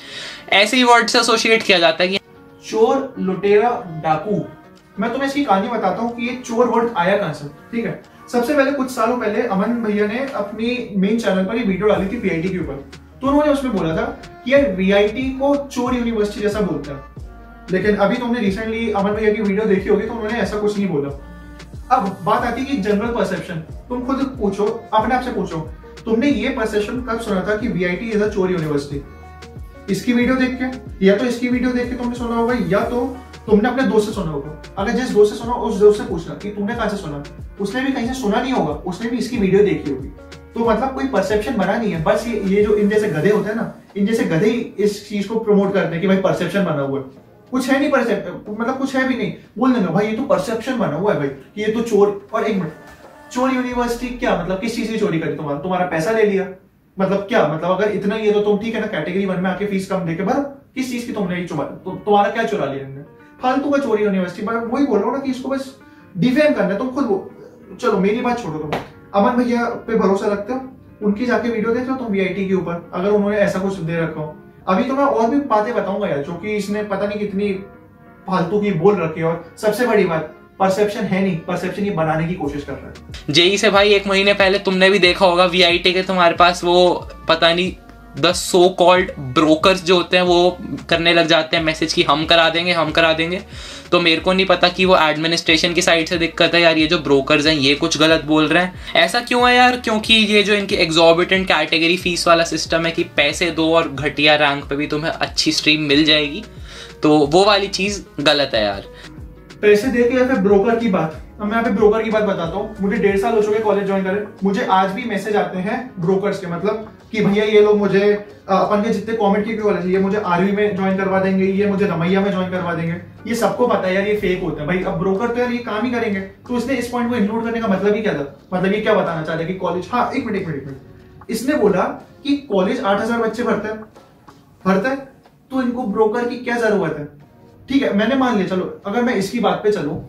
ऐसे ही वर्ड से एसोसिएट किया जाता है कि
चोर, लुटेरा, डाकू। मैं तुम्हें इसकी कहानी बताता हूँ कि ये चोर वर्ड आया कहां से। ठीक है, सबसे पहले कुछ सालों पहले अमन भैया ने अपनी मेन चैनल पर ये वीडियो डाली थी वीआईटी के ऊपर। तो उन्होंने उसमें बोला था कि यार वीआईटी को चोर यूनिवर्सिटी जैसा बोलते हैं। लेकिन अभी तुमने रिसेंटली अमन भैया की वीडियो देखी होगी तो उन्होंने ऐसा कुछ नहीं बोला। अब बात आती है कि जनरल परसेप्शन। तुम खुद पूछो, अपने आप से पूछो, तुमने ये परसेप्शन कब सुना था कि वीआईटी इज अ चोर यूनिवर्सिटी? इसकी वीडियो देख के, या तो इसकी वीडियो देख के तुमने सुना होगा, या तो तुमने अपने दोस्त से सुना होगा। अगर जिस दोस्त से सुना उस दोस्त से पूछना कि तुमने कहां से सुना, उसने भी कहीं से सुना नहीं होगा, उसने भी इसकी वीडियो देखी होगी। तो मतलब कोई परसेप्शन बना नहीं है, बस ये जो इन जैसे गधे होते हैं ना, इन जैसे गधे ही इस चीज को प्रमोट करते हैं कि भाई परसेप्शन बना हुआ है। कुछ है नहीं परसेप्शन, मतलब कुछ है भी नहीं, बोल देंगे भाई ये तो परसेप्शन बना हुआ है भाई कि ये तो चोर। और एक मिनट, चोर यूनिवर्सिटी क्या मतलब? किस चीज की चोरी करी? तुम्हारा पैसा ले लिया मतलब क्या? मतलब अगर इतना ही है तो तुम ठीक है ना, कैटेगरी 1 में आके फीस कम देके भरो। किस चीज की तुमने तुम्हारा क्या चुरा लिया इन्होंने? फालतू का चोरी यूनिवर्सिटी। वही बोल रहा हूँ ना कि इसको बस डिफेम करना है। तुम खुद चलो मेरी बात छोड़ो, तुम अमन भैया पे भरोसा रखते हो, उनकी जाके वीडियो देख लो तुम वीआईटी के ऊपर, अगर उन्होंने ऐसा कुछ दे रखा हो। अभी तो मैं और भी बातें बताऊंगा यार, जो कि इसने पता नहीं कितनी फालतू की बोल रखी है। और सबसे बड़ी बात, परसेप्शन है नहीं, परसेप्शन ये बनाने की कोशिश कर रहा है।
जेई से भाई 1 महीने पहले तुमने भी देखा होगा वीआईटी के तुम्हारे पास वो पता नहीं 10 सो कॉल्ड ब्रोकर्स जो होते हैं वो करने लग जाते हैं मैसेज की हम करा देंगे, हम करा देंगे। तो मेरे को नहीं पता कि वो एडमिनिस्ट्रेशन की साइड से दिक्कत है यार, ये जो ब्रोकर्स हैं ये कुछ गलत बोल रहे हैं। ऐसा क्यों है यार? क्योंकि ये जो इनकी एग्जॉर्बिटेंट कैटेगरी फीस वाला सिस्टम है कि पैसे दो और घटिया रैंक पे भी तुम्हें अच्छी स्ट्रीम मिल जाएगी, तो वो वाली चीज गलत है यार।
पैसे देके या फिर ब्रोकर की बात, अब मैं यहाँ पे ब्रोकर की बात बताता हूँ। मुझे 1.5 साल हो चुके कॉलेज ज्वाइन करे, मुझे आज भी मैसेज आते हैं ब्रोकर्स के, मतलब कि भैया ये लोग मुझे अपन के जितने कॉमेडी के कॉलेज ये मुझे आरवी में ज्वाइन करवा देंगे, ये मुझे रमैया में ज्वाइन करवा देंगे। ये सबको पता है यार ये फेक होता है भाई। अब ब्रोकर तो यार ये काम ही करेंगे, तो इसने इस पॉइंट को इंक्लूड करने का मतलब ही क्या था? मतलब ये क्या बताना चाहता है कि कॉलेज, हाँ एक मिनट, इसने बोला कि कॉलेज 8,000 बच्चे भरता है, तो इनको ब्रोकर की क्या जरूरत है? ठीक है, मैंने मान लिया, चलो अगर मैं इसकी बात पे चलूं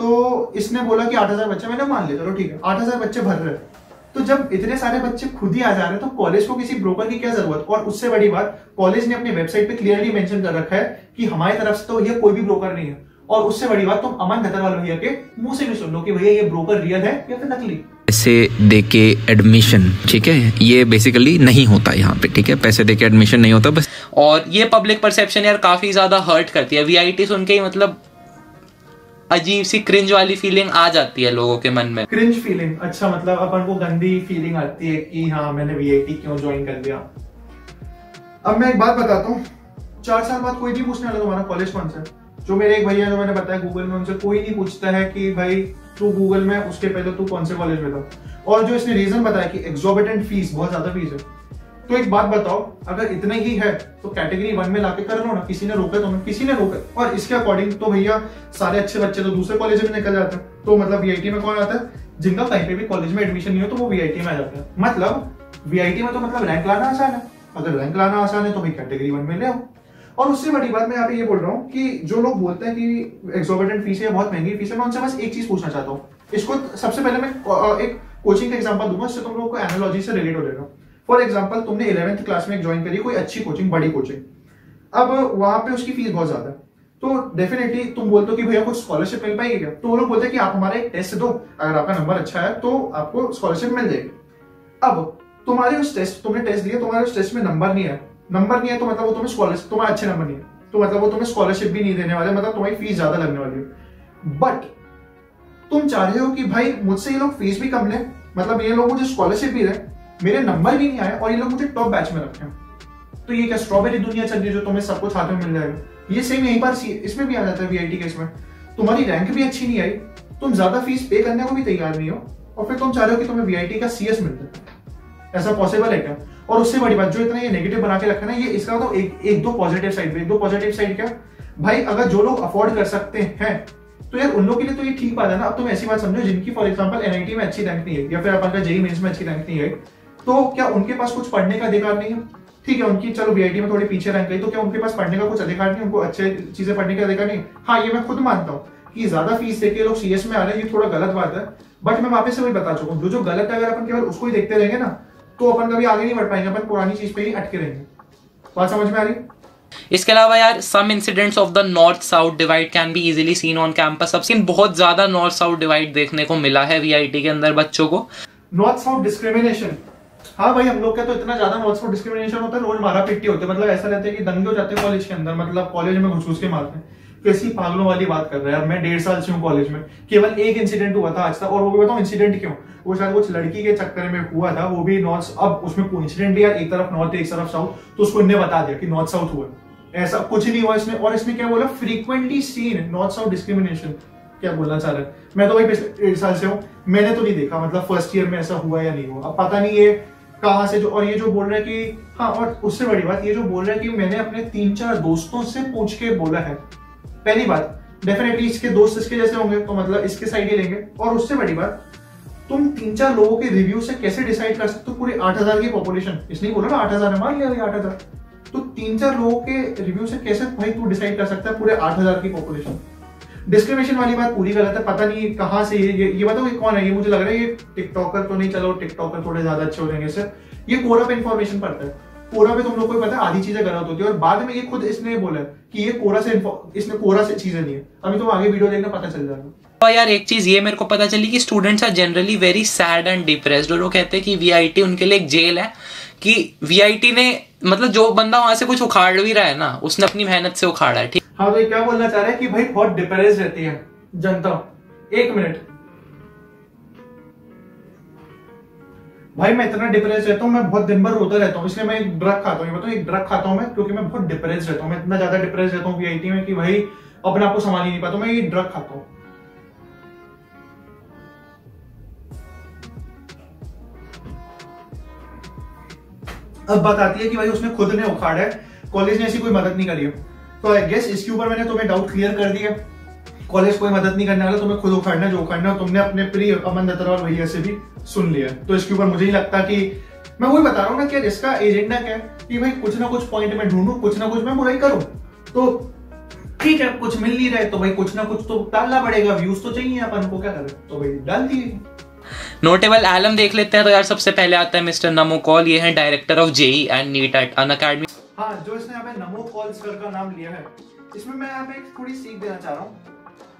तो इसने बोला कि 8,000 बच्चे, मैंने मान लिया, चलो ठीक है 8,000 बच्चे भर रहे हैं। तो जब इतने सारे बच्चे खुद ही आ जा रहे हैं तो कॉलेज को किसी ब्रोकर की क्या जरूरत? और उससे बड़ी बात, कॉलेज ने अपनी वेबसाइट पे क्लियरली मेंशन कर रखा है कि हमारी तरफ से तो भैया कोई भी ब्रोकर नहीं है। और उससे बड़ी बात, तुम अमन खतरवाल भैया के मुंह से भी सुन लो कि भैया ये ब्रोकर रियल है या फिर नकली।
पैसे देके एडमिशन, ठीक है, ये बेसिकली नहीं होता यहाँ पे, ठीक है, पैसे देके एडमिशन नहीं होता बस।
और ये पब्लिक परसेप्शन यार काफी ज्यादा हर्ट करती है। वीआईटी सुन के ही मतलब अजीब सी क्रिंज वाली फीलिंग आ जाती है लोगों के मन में।
Cringe feeling? अच्छा, मतलब अपन को गंदी फीलिंग आती है कि हाँ मैंने वीआईटी क्यों ज्वाइन कर दिया। अब मैं एक बात बताता हूँ, 4 साल बाद कोई नहीं पूछने वाला तुम्हारा कॉलेज कौन सा है। जो मेरे एक भैया जो मैंने बताया गूगल में, उनसे कोई नहीं पूछता है कि भाई तू गूगल में, उसके पहले तू कौन से कॉलेज में था। और जो इसने रीजन बताया कि एग्जॉर्बिटेंट फीस, बहुत ज्यादा फीस है, तो एक बात बताओ, अगर इतना ही है तो कैटेगरी 1 में लाके कर लो ना। किसी ने रोका तुम्हें? किसी ने रोका? और इसके अकॉर्डिंग तो भैया सारे अच्छे बच्चे तो दूसरे कॉलेज में निकल जाते हैं। तो मतलब वीआईटी में कौन आता है? जिनका कहीं पे भी कॉलेज में एडमिशन नहीं हो तो वो वीआईटी में आ जाता है। मतलब वीआईटी में तो मतलब रैंक लाना आसान है। अगर रैंक लाना आसान है तो भाई कैटेगरी 1 में ले आओ। और उससे बड़ी बात मैं यहाँ पे ये बोल रहा हूँ कि जो लोग बोलते हैं कि एक्सॉर्बिटेंट फीस है, बहुत महंगी फीस है, मैं उनसे बस एक चीज पूछना चाहता हूँ। इसको सबसे पहले मैं एक कोचिंग का एग्जांपल दूंगा, इससे तुम लोगों को एनालॉजी से रिलेट हो जाएगा। फॉर एग्जांपल, तुमने 11th क्लास में ज्वाइन करी कोई अच्छी कोचिंग, बड़ी कोचिंग, अब वहां पे उसकी फीस बहुत ज्यादा है, तो डेफिनेटली तुम बोलते हो कि भैया कुछ स्कॉलरशिप मिल पाएगी क्या? तो वो लोग बोलते हैं कि आप हमारा एक टेस्ट दो, अगर आपका नंबर अच्छा है तो आपको स्कॉलरशिप मिल जाएगी। अब तुम्हारे उस टेस्ट, तुमने टेस्ट दिया, तुम्हारे उस टेस्ट में नंबर नहीं है तो मतलब वो तुम्हें स्कॉलरशिप, तुम्हारे अच्छे नंबर नहीं है तो मतलब वो तुम्हें स्कॉलरशिप भी नहीं देने वाले, मतलब तुम्हारी फीस ज्यादा लगने वाली है। बट तुम चाह रहे हो कि भाई मुझसे ये लोग फीस भी कम लें, मतलब ये लोग मुझे स्कॉलरशिप भी दें, मेरे नंबर भी नहीं आए और ये लोग मुझे टॉप बैच में रखें। तो ये क्या स्ट्रॉबेरी दुनिया चल रही है जो तुम्हें सब कुछ हाथ में मिल जाएगा? ये सेम यहीं पर इसमें भी आ जाता है वीआईटी के इसमें। तुम्हारी रैंक भी अच्छी नहीं आई, तुम ज्यादा फीस पे करने को भी तैयार नहीं हो और फिर तुम चाह रहे हो कि तुम्हें वीआईटी का सीएस मिल जाए। ऐसा पॉसिबल है क्या? और उससे बड़ी बात, जो इतना ये नेगेटिव बना के रखा ना, ये इसका तो एक दो पॉजिटिव साइड क्या भाई, अगर जो लोग अफोर्ड कर सकते हैं तो यार उन लोगों के लिए तो ये ठीक बात है ना। अब तुम ऐसी बात समझो जिनकी फॉर एग्जांपल एनआईटी में अच्छी रैंक नहीं है या फिर अपन का जेईई मेंस में अच्छी रैंक नहीं है, तो क्या उनके पास कुछ पढ़ने का अधिकार नहीं है? ठीक है, उनकी चलो वीआईटी में थोड़ी पीछे रैंक गई, तो क्या उनके पास पढ़ने का कुछ अधिकार नहीं? उनको अच्छे चीजें पढ़ने का अधिकार नहीं? हाँ, ये मैं खुद मानता हूँ कि ज्यादा फीस देके लोग सीएस में आ रहे हैं, ये थोड़ा गलत बात है। बट मैं वापस से वही बता चुका हूँ, जो गलत है अगर अपन केवल उसको ही देखते रहेंगे ना तो अपन कभी आगे नहीं बढ़ पाएंगे, अपन पुरानी चीज पे ही अटके रहेंगे। बात समझ में आ रही?
इसके अलावा यार some incidents of the north south divide can be easily seen on campus. अब बहुत ज्यादा नॉर्थ साउथ डिवाइड देखने को मिला है वीआईटी के अंदर बच्चों को।
नॉर्थ साउथ डिस्क्रिमिनेशन, हाँ भाई हम लोग का तो इतना ज्यादा नॉर्थ साउथ डिस्क्रिमिनेशन होता है, रोज मारा पीटी होते हैं, मतलब ऐसा रहता है कि दंगे हो जाते हैं कॉलेज के अंदर, मतलब कॉलेज में घुस के मारते हैं। कैसी पागलों वाली बात कर रहे हैं यार। मैं 1.5 साल से हूँ कॉलेज में, केवल एक इंसिडेंट हुआ था आज तक, और वो भी बताऊं इंसिडेंट क्यों, वो शायद कुछ लड़की के चक्कर में हुआ था, वो भी नॉर्थ। अब उसमें कोइंसिडेंट दिया, एक तरफ नॉर्थ एक तरफ साउथ, तो उसको इन्हें बता दिया कि नॉर्थ साउथ हुआ, ऐसा कुछ नहीं हुआ इसमें। और इसने क्या बोला, frequently seen north south discrimination. क्या बोलना चाह रहा है, मैं तो भाई पिछले 1.5 साल से हूँ, मैंने तो नहीं देखा, मतलब फर्स्ट ईयर में ऐसा हुआ या नहीं हुआ, अब पता नहीं ये कहां से जो। और ये जो बोल रहा है कि हाँ, और उससे बड़ी बात ये जो बोल रहा है कि मैंने अपने 3-4 दोस्तों से पूछ के बोला है। पहली बात, डेफिनेटली इसके दोस्त इसके जैसे होंगे, तो मतलब इसके साइड ही लेंगे। और उससे बड़ी बात, तुम 3-4 लोगों के रिव्यू से कैसे डिसाइड कर सकते हो पूरे 8,000 की पॉपुलेशन, इसने बोला ना 8,000 है, मान लिया भाई 8,000, तो 3-4 लोगों के रिव्यू से कैसे भाई तू डिसाइड कर सकता है पूरे 8,000 की पॉपुलेशन। डिस्क्रिमिनेशन वाली बात पूरी गलत है। पता नहीं कहां से ये बताओ ये कौन है, ये मुझे लग रहा है ये टिकटॉकर तो नहीं, चलो टिकटॉकर थोड़े ज्यादा अच्छे हो जाएंगे सर, ये कोरा पे इन्फॉर्मेशन पड़ता है। कोरा पे तुम लोग को पता है आधी चीजें गलत होती है, और बाद में ये खुद इसने बोला कि ये कोरा से चीजें नहीं है। अभी तुम आगे वीडियो देखना पता चल जाएगा।
और यार एक चीज ये मेरे को पता चली कि students are generally very sad and depressed, और वो कहते हैं कि वीआईटी उनके लिए एक जेल है, कि वीआईटी ने मतलब जो बंदा वहां से कुछ उखाड़ भी रहा है ना, उसने अपनी मेहनत से उखाड़ा है। ठीक,
हाँ तो क्या बोलना चाह रहे हैं कि भाई बहुत डिप्रेस रहती है जनता। 1 मिनट भाई, मैं इतना डिप्रेस रहता हूँ, मैं बहुत दिन भर रोता रहता हूँ, इसलिए मैं एक ड्रग खाता हूँ। बताओ एक ड्रग खाता हूँ मैं, क्योंकि मैं बहुत डिप्रेस रहता हूँ। मैं इतना ज्यादा डिप्रेस रहता हूँ वीआईटी में कि भाई अपने आप को संभाल ही नहीं पाता, मैं ये ड्रग खाता हूँ। अब बात आती है कि भाई उसने खुद ने उखाड़ा है, कॉलेज ने ऐसी कोई मदद नहीं करी है। तो आई गेस इसके ऊपर मैंने तुम्हें डाउट क्लियर कर दिया, कॉलेज कोई मदद नहीं करने वाला, तुम्हें खुद उखाड़ना जो उखाड़ना, तुमने अपने प्रिय अमन दत्तरवाल भैया से भी सुन लिया। तो इसके ऊपर मुझे ही लगता कि मैं वही बता रहा हूँ ना कि इसका एजेंडा क्या है कि भाई कुछ ना कुछ पॉइंट में ढूंढूं, कुछ ना कुछ मैं बुराई करूं। तो ठीक है, कुछ मिल नहीं रहे तो भाई कुछ ना कुछ तो डालना पड़ेगा, व्यूज तो चाहिए अपन को, क्या करें, तो भाई डाल दिए।
नोटेबल एलम देख लेते हैं। तो यार सबसे पहले आता है मिस्टर नमो कॉल, ये है director of JEE and NEET at Unacademy.
हाँ, जो इसने यहाँ पे नमो कॉल सर का नाम लिया है, इसमें मैं यहाँ पे एक थोड़ी सीख देना चाह रहा हूँ।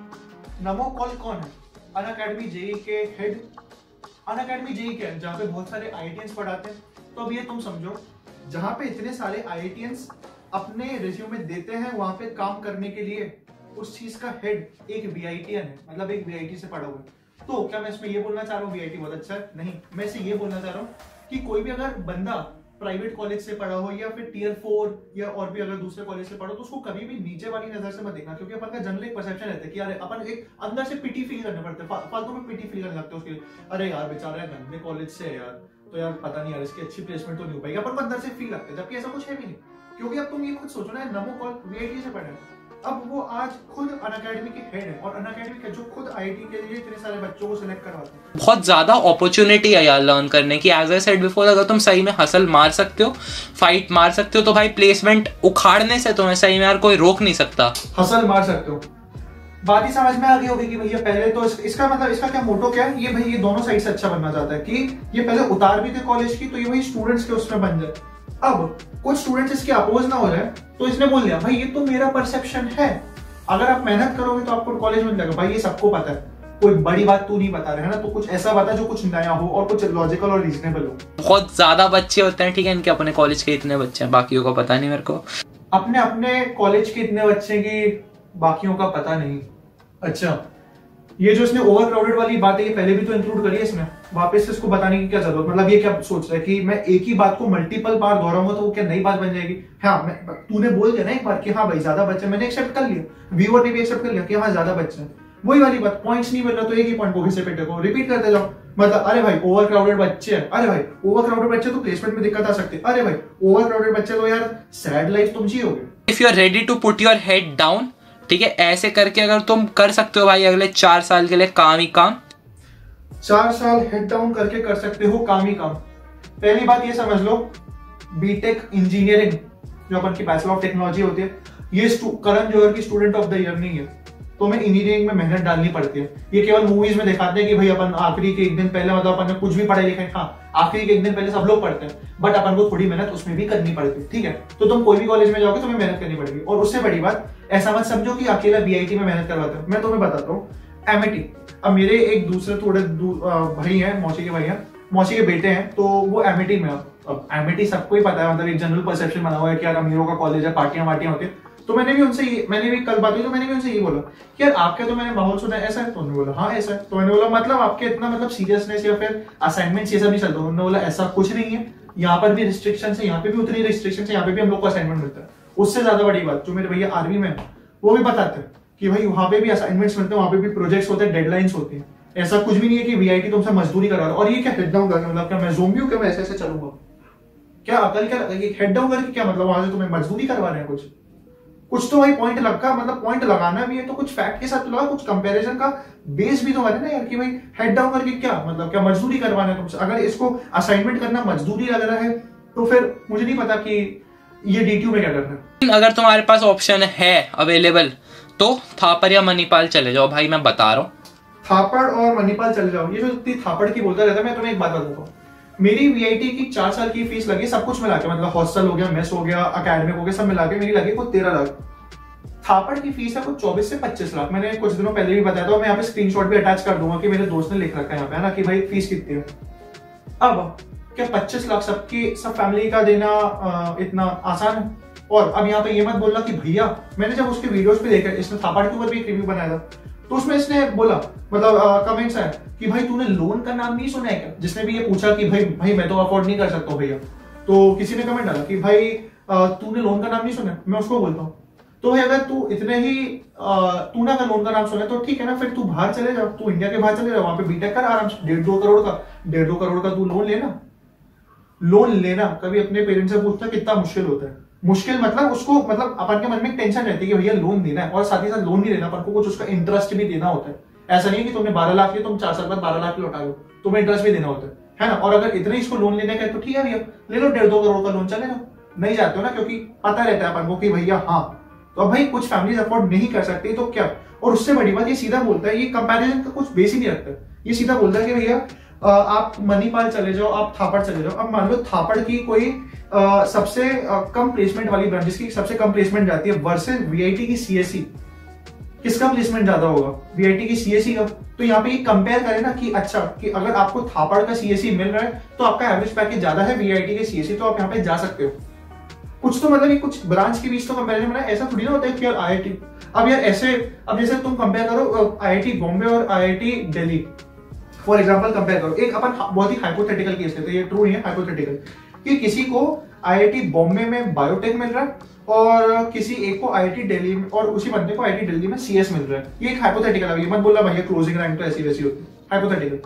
नमो कॉल कौन है? अनअकैडमी जेई के हेड। अनअकैडमी जेई क्या है? जहाँ पे बहुत सारे आईआईटीएंस पढ़ाते हैं। तो अब ये तुम समझो, जहाँ पे इतने सारे आईआईटीएंस अपने रिज्यूमे देते हैं वहां पे काम करने के लिए, उस चीज का हेड एक वीआईटीएन है, मतलब एक वीआईटी से पढ़ा हुआ है। तो क्या मैं इसमें ये बोलना चाह रहा हूँ वीआईटी बहुत अच्छा है? नहीं, मैं इसे ये बोलना चाह रहा हूँ कि कोई भी अगर बंदा प्राइवेट कॉलेज से पढ़ा हो या फिर टियर 4 या और भी अगर दूसरे कॉलेज से पढ़ो, तो उसको कभी भी नीचे वाली नजर से मत देखना, क्योंकि अपन का जनरल एक परसेप्शन रहता है कि अरे अपन एक अंदर से पिटी फील करने पड़ते हैं, फालतू में पिटी फील करने लगते हैं उसके लिए। अरे यार बेचारा गंदे कॉलेज से है यार, तो यार पता नहीं यार इसकी अच्छी प्लेसमेंट तो नहीं हो पाएगी, अपन को अंदर से फील लगता है, जबकि ऐसा कुछ है भी नहीं। क्योंकि अब तुम ये खुद सोचो ना, नमो कॉल वीआईटी से पढ़े, अब वो आज खुद अनअकैडमी के हेड है, और अनअकैडमी के जो खुद आईआईटी के लिए इतने सारे बच्चों को सिलेक्ट करवाते हैं।
बहुत ज्यादा अपॉर्चुनिटी है यार लर्न करने की। एज आई सेड बिफोर, अगर तुम सही में हसल मार सकते हो, फाइट मार सकते हो, तो भाई प्लेसमेंट उखाड़ने से तुम्हें सही में यार कोई रोक नहीं सकता।
हसल मार सकते हो, बात ही समझ में आ गई होगी कि भैया पहले तो इसका मतलब इसका क्या मोटो क्या है, ये भाई ये दोनों साइड से अच्छा बनना चाहता है कि ये पहले उतार भी थे कॉलेज की, तो ये वही स्टूडेंट्स के उसमें बन जाए। अब कुछ स्टूडेंट्स इसके अपोज ना हो जाए, तो इसने बोल दिया भाई ये तो मेरा परसेप्शन है, अगर आप मेहनत करोगे तो आपको कॉलेज मिल जाएगा। भाई ये सबको पता है, कोई बड़ी बात तू नहीं बता रहे है ना, तो कुछ ऐसा बता जो कुछ नया हो और कुछ लॉजिकल और रीजनेबल हो।
बहुत ज्यादा बच्चे होते हैं, ठीक है, इनके अपने कॉलेज के इतने बच्चे हैं, बाकियों का पता नहीं मेरे को।
अपने अपने कॉलेज के इतने बच्चे की बाकियों का पता नहीं। अच्छा, ये जो इसने ओवरक्राउडेड वाली बात है, ये पहले भी तो इंक्लूड करी है इसमें, वापस से इसको बताने की क्या जरूरत? मतलब ये क्या सोच रहा है कि मैं एक ही बात को मल्टीपल बार दोहराऊंगा तो वो क्या नई बात बन जाएगी? हाँ, तूने बोल दिया ना एक बार कि हाँ भाई ज्यादा बच्चे, मैंने एक्सेप्ट कर लिया, व्यूअर ने भी एक्सेप्ट कर लिया कि हाँ ज्यादा बच्चे हैं, वही वाली बात, पॉइंट्स नहीं मिल रहा तो एक ही पॉइंट को घिसे पेटे को रिपीट करते जाओ। मतलब अरे भाई ओवरक्राउडेड बच्चे हैं, अरे भाई ओवरक्राउडेड बच्चे तो प्लेसमेंट में दिक्कत आ सकती है, अरे भाई ओवरक्राउडेड बच्चे तो यार सैड लाइफ तुम जियोगे।
If you are ready to put your head down, ठीक है, ऐसे करके अगर तुम कर सकते हो भाई अगले 4 साल के लिए काम ही काम,
4 साल हेड डाउन करके कर सकते हो काम ही काम। पहली बात ये समझ लो, बीटेक इंजीनियरिंग जो अपन की बैचलर ऑफ टेक्नोलॉजी होती है, ये करण जौहर की स्टूडेंट ऑफ द ईयर नहीं है, तुम्हें इंजीनियरिंग में मेहनत डालनी पड़ती है। ये केवल मूवीज में दिखाते हैं कि भाई अपन आखिरी के एक दिन पहले मतलब अपन ने कुछ भी पढ़े लिखे, हाँ आखिरी के एक दिन पहले सब लोग पढ़ते हैं, बट अपन को थोड़ी मेहनत उसमें भी करनी पड़ती है, ठीक है। तो तुम कोई भी कॉलेज में जाओगे तुम्हें मेहनत करनी पड़ेगी। और उससे बड़ी बात, ऐसा मत समझो कि अकेला बीआईटी में मेहनत करवाते हैं। मैं तुम्हें बताता हूँ एमआईटी, अब मेरे एक दूसरे थोड़े भाई हैं, मौसी के भाई हैं, मौसी के बेटे हैं, तो वो एमआईटी में। अब एमआईटी सबको ही पता है, मतलब एक जनरल परसेप्शन बना हुआ है कि यार अमीरों का कॉलेज है, पार्टियां वार्टियां होती है। तो मैंने भी कल बात हुई तो मैंने भी उनसे ये बोला कि यार आपके तो मैंने माहौल सुना है ऐसा है, तो उन्होंने बोला हाँ ऐसा है। तो मैंने बोला मतलब आपके इतना मतलब सीरियसनेस या फिर असाइनमेंट्स ये सब नहीं चलता? उन्होंने बोला ऐसा कुछ नहीं है, यहाँ पर भी रिस्ट्रिक्शन है, यहाँ पे भी उतनी रिस्ट्रिक्शन है, यहाँ पे भी हम लोग को असाइनमेंट मिलता है। उससे ज्यादा बड़ी बात जो मेरे भैया आर्मी में वो भी बताते हैं कि भाई वहां पे भी असाइनमेंट्स मिलते हैं, वहां पे भी प्रोजेक्ट्स होते हैं, डेडलाइंस होती है। ऐसा कुछ भी नहीं है कि वीआईटी तुमसे मजदूरी करा रहा है। और ये क्या हेड डाउन करके, मतलब क्या मैं ज़ोंबी हूं, क्या मैं ऐसे चलूंगा? क्या अकल क्या हेड डाउन करके क्या मतलब वहां से तुम्हें मजदूरी करवा रहे हैं? कुछ तो भाई पॉइंट लगता, मतलब पॉइंट लगाना भी है तो कुछ फैक्ट के साथ लगा, कुछ कंपैरिजन का बेस भी तो बने ना यार कि भाई हेड डाउन करके क्या मतलब, क्या मजदूरी करवाना है तुमसे? अगर इसको असाइनमेंट करना मजदूरी लग रहा है तो फिर मुझे नहीं पता कि ये डीटीयू में क्या करना है।
अगर तुम्हारे पास ऑप्शन है अवेलेबल तो थापर या मणिपाल चले जाओ भाई, मैं बता रहा हूँ।
थापड़ और मणिपाल चले जाओ, ये जो थापड़ की बोलता रहता है। मैं तुम्हें एक बात बताता हूँ, मेरी वीआईटी की 4 साल की फीस लगी सब कुछ मिला के, मतलब हॉस्टल हो गया, मेस हो गया, अकेडमिक हो गया, सब मिला के मेरी लगी कुछ 13 लाख। थापड़ की फीस है कुछ 24 से 25 लाख। मैंने कुछ दिनों पहले भी बताया था, मैं यहाँ पे स्क्रीनशॉट भी अटैच कर दूंगा कि मेरे दोस्त ने लिख रखा है यहाँ पे, है ना, कि भाई फीस कितनी है। अब क्या 25 लाख सबकी सब फैमिली का देना इतना आसान है? और अब यहाँ पे ये मत बोलना कि भैया, मैंने जब उसके वीडियोस पे देखा, इसने थापड़ के ऊपर भी एक रिव्यू बनाया था, तो उसमें इसने बोला मतलब कमेंट्स है कि भाई तूने लोन का नाम नहीं सुना है क्या? जिसने भी ये पूछा कि भाई मैं तो अफोर्ड नहीं कर सकता भैया, तो किसी ने कमेंट डाला कि भाई तूने लोन का नाम नहीं सुना। मैं उसको बोलता हूँ तो भाई अगर तू इतने ही तूने अगर लोन का नाम सुना तो ठीक है ना, फिर तू बाहर चले जा, तू इंडिया के बाहर चले जा, वहां पे बीटेक कर आराम से, 1.5 करोड़ का तू लोन लेना। लोन लेना कभी अपने पेरेंट्स से पूछना कितना मुश्किल होता है। मुश्किल मतलब उसको मतलब अपन के मन में एक टेंशन रहती है कि भैया लोन देना है, और साथ ही साथ लोन नहीं देना, अपन को कुछ उसका इंटरेस्ट भी देना होता है। ऐसा नहीं है कि तुमने 12 लाख लिया, तुम 4 साल बाद 12 लाख लौटा लो, तुम्हें इंटरेस्ट भी देना होता है ना। और अगर इतने इसको लोन लेने का है तो ठीक है भैया ले लो, 1.5 करोड़ का लोन चलेगा। नहीं जाते हो ना, क्योंकि पता रहता है अपन को कि भैया हाँ, तो अब भाई कुछ फैमिलीज अफोर्ड नहीं कर सकती तो क्या। और उससे बड़ी बात ये सीधा बोलता है, ये कंपैरिजन का कुछ बेस ही नहीं रखता है, ये सीधा बोलता है कि भैया आप मणिपाल चले जाओ, आप थापड़ चले जाओ। अब मान लो थापड़ की कोई सबसे कम प्लेसमेंट वाली ब्रांच, जिसकी सबसे कम प्लेसमेंट जाती है, वर्सेस वीआईटी की सीएससी, किसका प्लेसमेंट ज्यादा होगा? वीआईटी की सीएससी का। तो यहाँ पे ये कंपेयर करें ना कि अच्छा कि अगर आपको थापड़ का सीएससी मिल रहा है तो आपका एवरेज पैकेज ज्यादा है वीआईटी के सीएससी, तो आप यहाँ पे जा सकते हो। कुछ तो मतलब कुछ ब्रांच के बीच तो कंपैरिजन बना, ऐसा थोड़ी ना होता है कि यार आईआईटी, अब यार ऐसे, अब जैसे तुम कंपेयर करो आईआईटी बॉम्बे और IIT Delhi, for example compare करो। एक अपन बहुत ही हाइपोथेटिकल केस लेते हैं, ये ट्रू नहीं है, हाइपोथेटिकल, कि किसी को आईआईटी बॉम्बे में बायोटेक मिल रहा है और किसी एक को आईआईटी दिल्ली में, और उसी बंदे को आईआईटी दिल्ली में सीएस मिल रहा है। ये एक हाइपोथेटिकल है, ये मत बोलना भैया क्लोजिंग रैंक तो ऐसी वैसी होती है, हाइपोथेटिकल।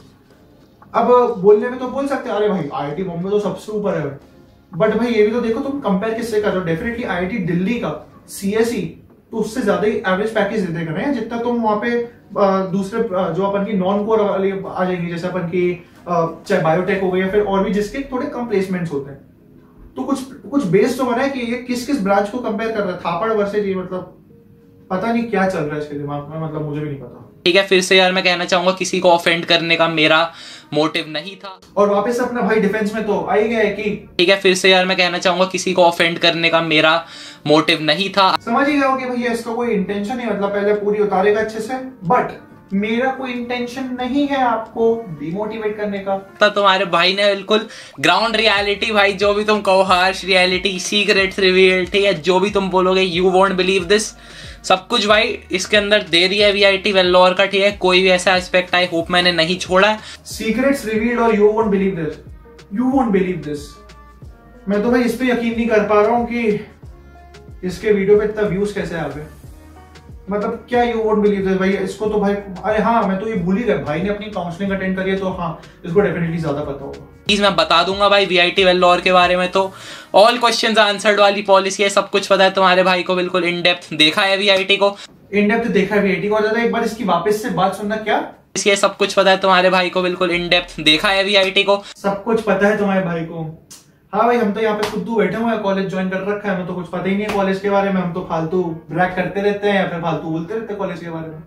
अब बोलने में तो बोल सकते हैं अरे भाई आईआईटी बॉम्बे तो सबसे ऊपर है, बट भाई ये भी तो देखो तुम कंपेयर किससे कर रहे हो। डेफिनेटली आईआईटी दिल्ली का सीएसई तो उससे ज्यादा ही एवरेज पैकेज देते कर रहे हैं, जितना तुम वहां पे दूसरे जो अपन की नॉन कोर वाली आ जाएंगी, जैसे अपन की चाहे बायोटेक हो गई या फिर और भी जिसके थोड़े कम प्लेसमेंट्स होते हैं। तो कुछ बेस तो बना है कि ये किस ब्रांच को कंपेयर कर रहा है, थापड़ वर्सेस ये, मतलब पता नहीं क्या चल रहा है इसके दिमाग में, मतलब मुझे भी नहीं पता।
ठीक है, फिर से यार मैं कहना चाहूंगा किसी को ऑफेंड करने का मेरा मोटिव नहीं था।
और वापस अपना भाई डिफेंस में तो आ ही गया है कि
ठीक है, फिर से यार मैं कहना चाहूंगा किसी को ऑफेंड करने का मेरा मोटिव नहीं था।
समझ ही गया हो कि भैया इसका कोई इंटेंशन नहीं, मतलब पहले पूरी उतारेगा अच्छे से, बट मेरा कोई इंटेंशन नहीं है आपको डिमोटिवेट करने का।
तो तुम्हारे भाई ने बिल्कुल ग्राउंड रियलिटी, भाई जो भी तुम कहो, हार्श रियलिटी, सीक्रेट्स रिवील, ठीक है, जो भी तुम बोलोगे, यू वोंट बिलीव दिस, सब कुछ भाई इसके अंदर दे रही है वीआईटी वेल्लोर का। ठीक है, कोई भी ऐसा एस्पेक्ट आई होप मैंने नहीं छोड़ा है।
सीक्रेट्स रिवील्ड और you won't believe this, you won't believe this. मैं तो भाई इस पे यकीन नहीं कर पा रहा हूं कि इसके वीडियो पे इतना व्यूज कैसे आ गए। मतलब क्या यू वोंट बिलीव दिस भाई, इसको तो भाई, अरे हाँ मैं तो ये भूल ही गया, भाई ने अपनी काउंसलिंग अटेंड करी है तो हाँ इसको डेफिनेटली ज्यादा पता होगा।
प्लीज मैं बता दूंगा भाई वीआईटी वेल्लोर के बारे में, तो ऑल क्वेश्चंस आंसर्ड वाली पॉलिसी है, सब कुछ पता है तुम्हारे भाई को, बिल्कुल इन डेप्थ देखा है वीआईटी को,
इन डेप्थ देखा है वीआईटी को। और एक बार इसकी वापस से बात सुनना, क्या
इसलिए सब कुछ पता है तुम्हारे भाई को, बिल्कुल इन डेप्थ देखा है वीआईटी को,
सब कुछ पता है तुम्हारे भाई को। हाँ भाई हम तो यहाँ पे खुद बैठे हुए हैं, कॉलेज ज्वाइन कर रखा है, हमें तो कुछ पता ही नहीं है कॉलेज के बारे में, हम तो फालतू ब्रैक करते रहते हैं या फिर फालतू बोलते रहते हैं कॉलेज के बारे में।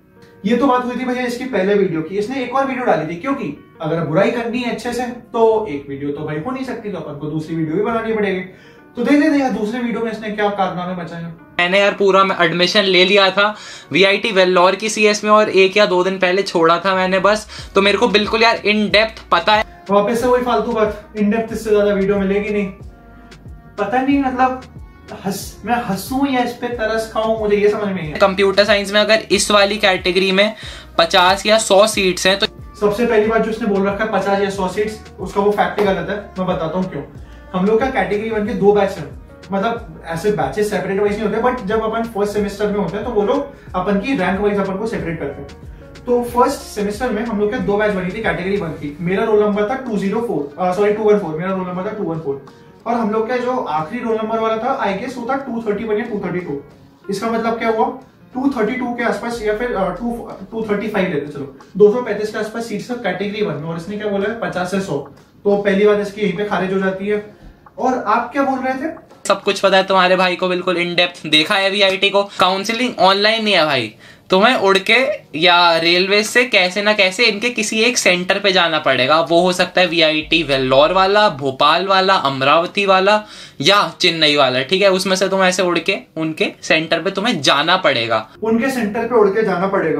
ये तो बात हुई थी भैया इसकी पहले वीडियो की। इसने एक और वीडियो डाली थी क्योंकि अगर बुराई करनी है अच्छे से तो एक वीडियो तो भाई हो नहीं सकती, तो अपन को दूसरी वीडियो भी बनानी पड़ेगी। तो देख लेते हैं दूसरे वीडियो में इसने क्या कारनामे बचाए।
मैंने यार पूरा एडमिशन ले लिया था VIT वेल्लोर की CS में, और 1 या 2 दिन पहले छोड़ा था मैंने बस, तो मेरे को बिल्कुल यार इन डेप्थ पता है।
वापस से वही फालतू बात, इन डेप्थ इससे ज्यादा वीडियो मिलेगी नहीं। पता नहीं मतलब मैं हंसूं या इस पे तरस खाऊं, मुझे ये समझ में नहीं है।
कंप्यूटर साइंस में अगर इस वाली कैटेगरी में 50 या 100 सीट्स हैं तो
सबसे पहली बात जो उसने बोल रखा है 50 या 100 सीट्स, उसका वो फैक्ट गलत है। मैं बताता हूँ क्यों। हम लोग का कैटेगरी 1 के 2 बैच है, मतलब ऐसे बैचेस सेपरेट वाइज नहीं होते, बट जब अपन फर्स्ट सेमेस्टर में होते हैं तो वो लोग अपन की रैंक वाइज अपन को सेपरेट करते हैं। तो फर्स्ट सेमेस्टर में हम लोग के 2 बैच बनी थी कैटेगरी 1 की। मेरा रोल नंबर था 214, मेरा रोल नंबर था 214, और हम लोग का जो आखिरी रोल नंबर वाला था आई गेस वो था 231 या 232। इसका मतलब क्या हुआ, 232 के आसपास या फिर 235 लेते चलो, 235 के आसपास सीट्स कैटेगरी 1 में, और इसने क्या बोला है 50 से 100। तो पहली बात इसकी यहीं पे खारिज हो जाती है। और आप क्या बोल रहे थे?
सब कुछ पता है तुम्हारे भाई को, बिल्कुल इन डेप्थ देखा है VIT को। काउंसलिंग ऑनलाइन नहीं है भाई, तुम्हें उड़ के या रेलवे से कैसे ना कैसे इनके किसी एक सेंटर पे जाना पड़ेगा। वो हो सकता है VIT वेल्लोर वाला, भोपाल वाला, अमरावती वाला या चेन्नई वाला, ठीक है। उसमें से तुम ऐसे उड़ के उनके सेंटर पे तुम्हें जाना पड़ेगा।
उनके सेंटर पे उड़ के जाना पड़ेगा,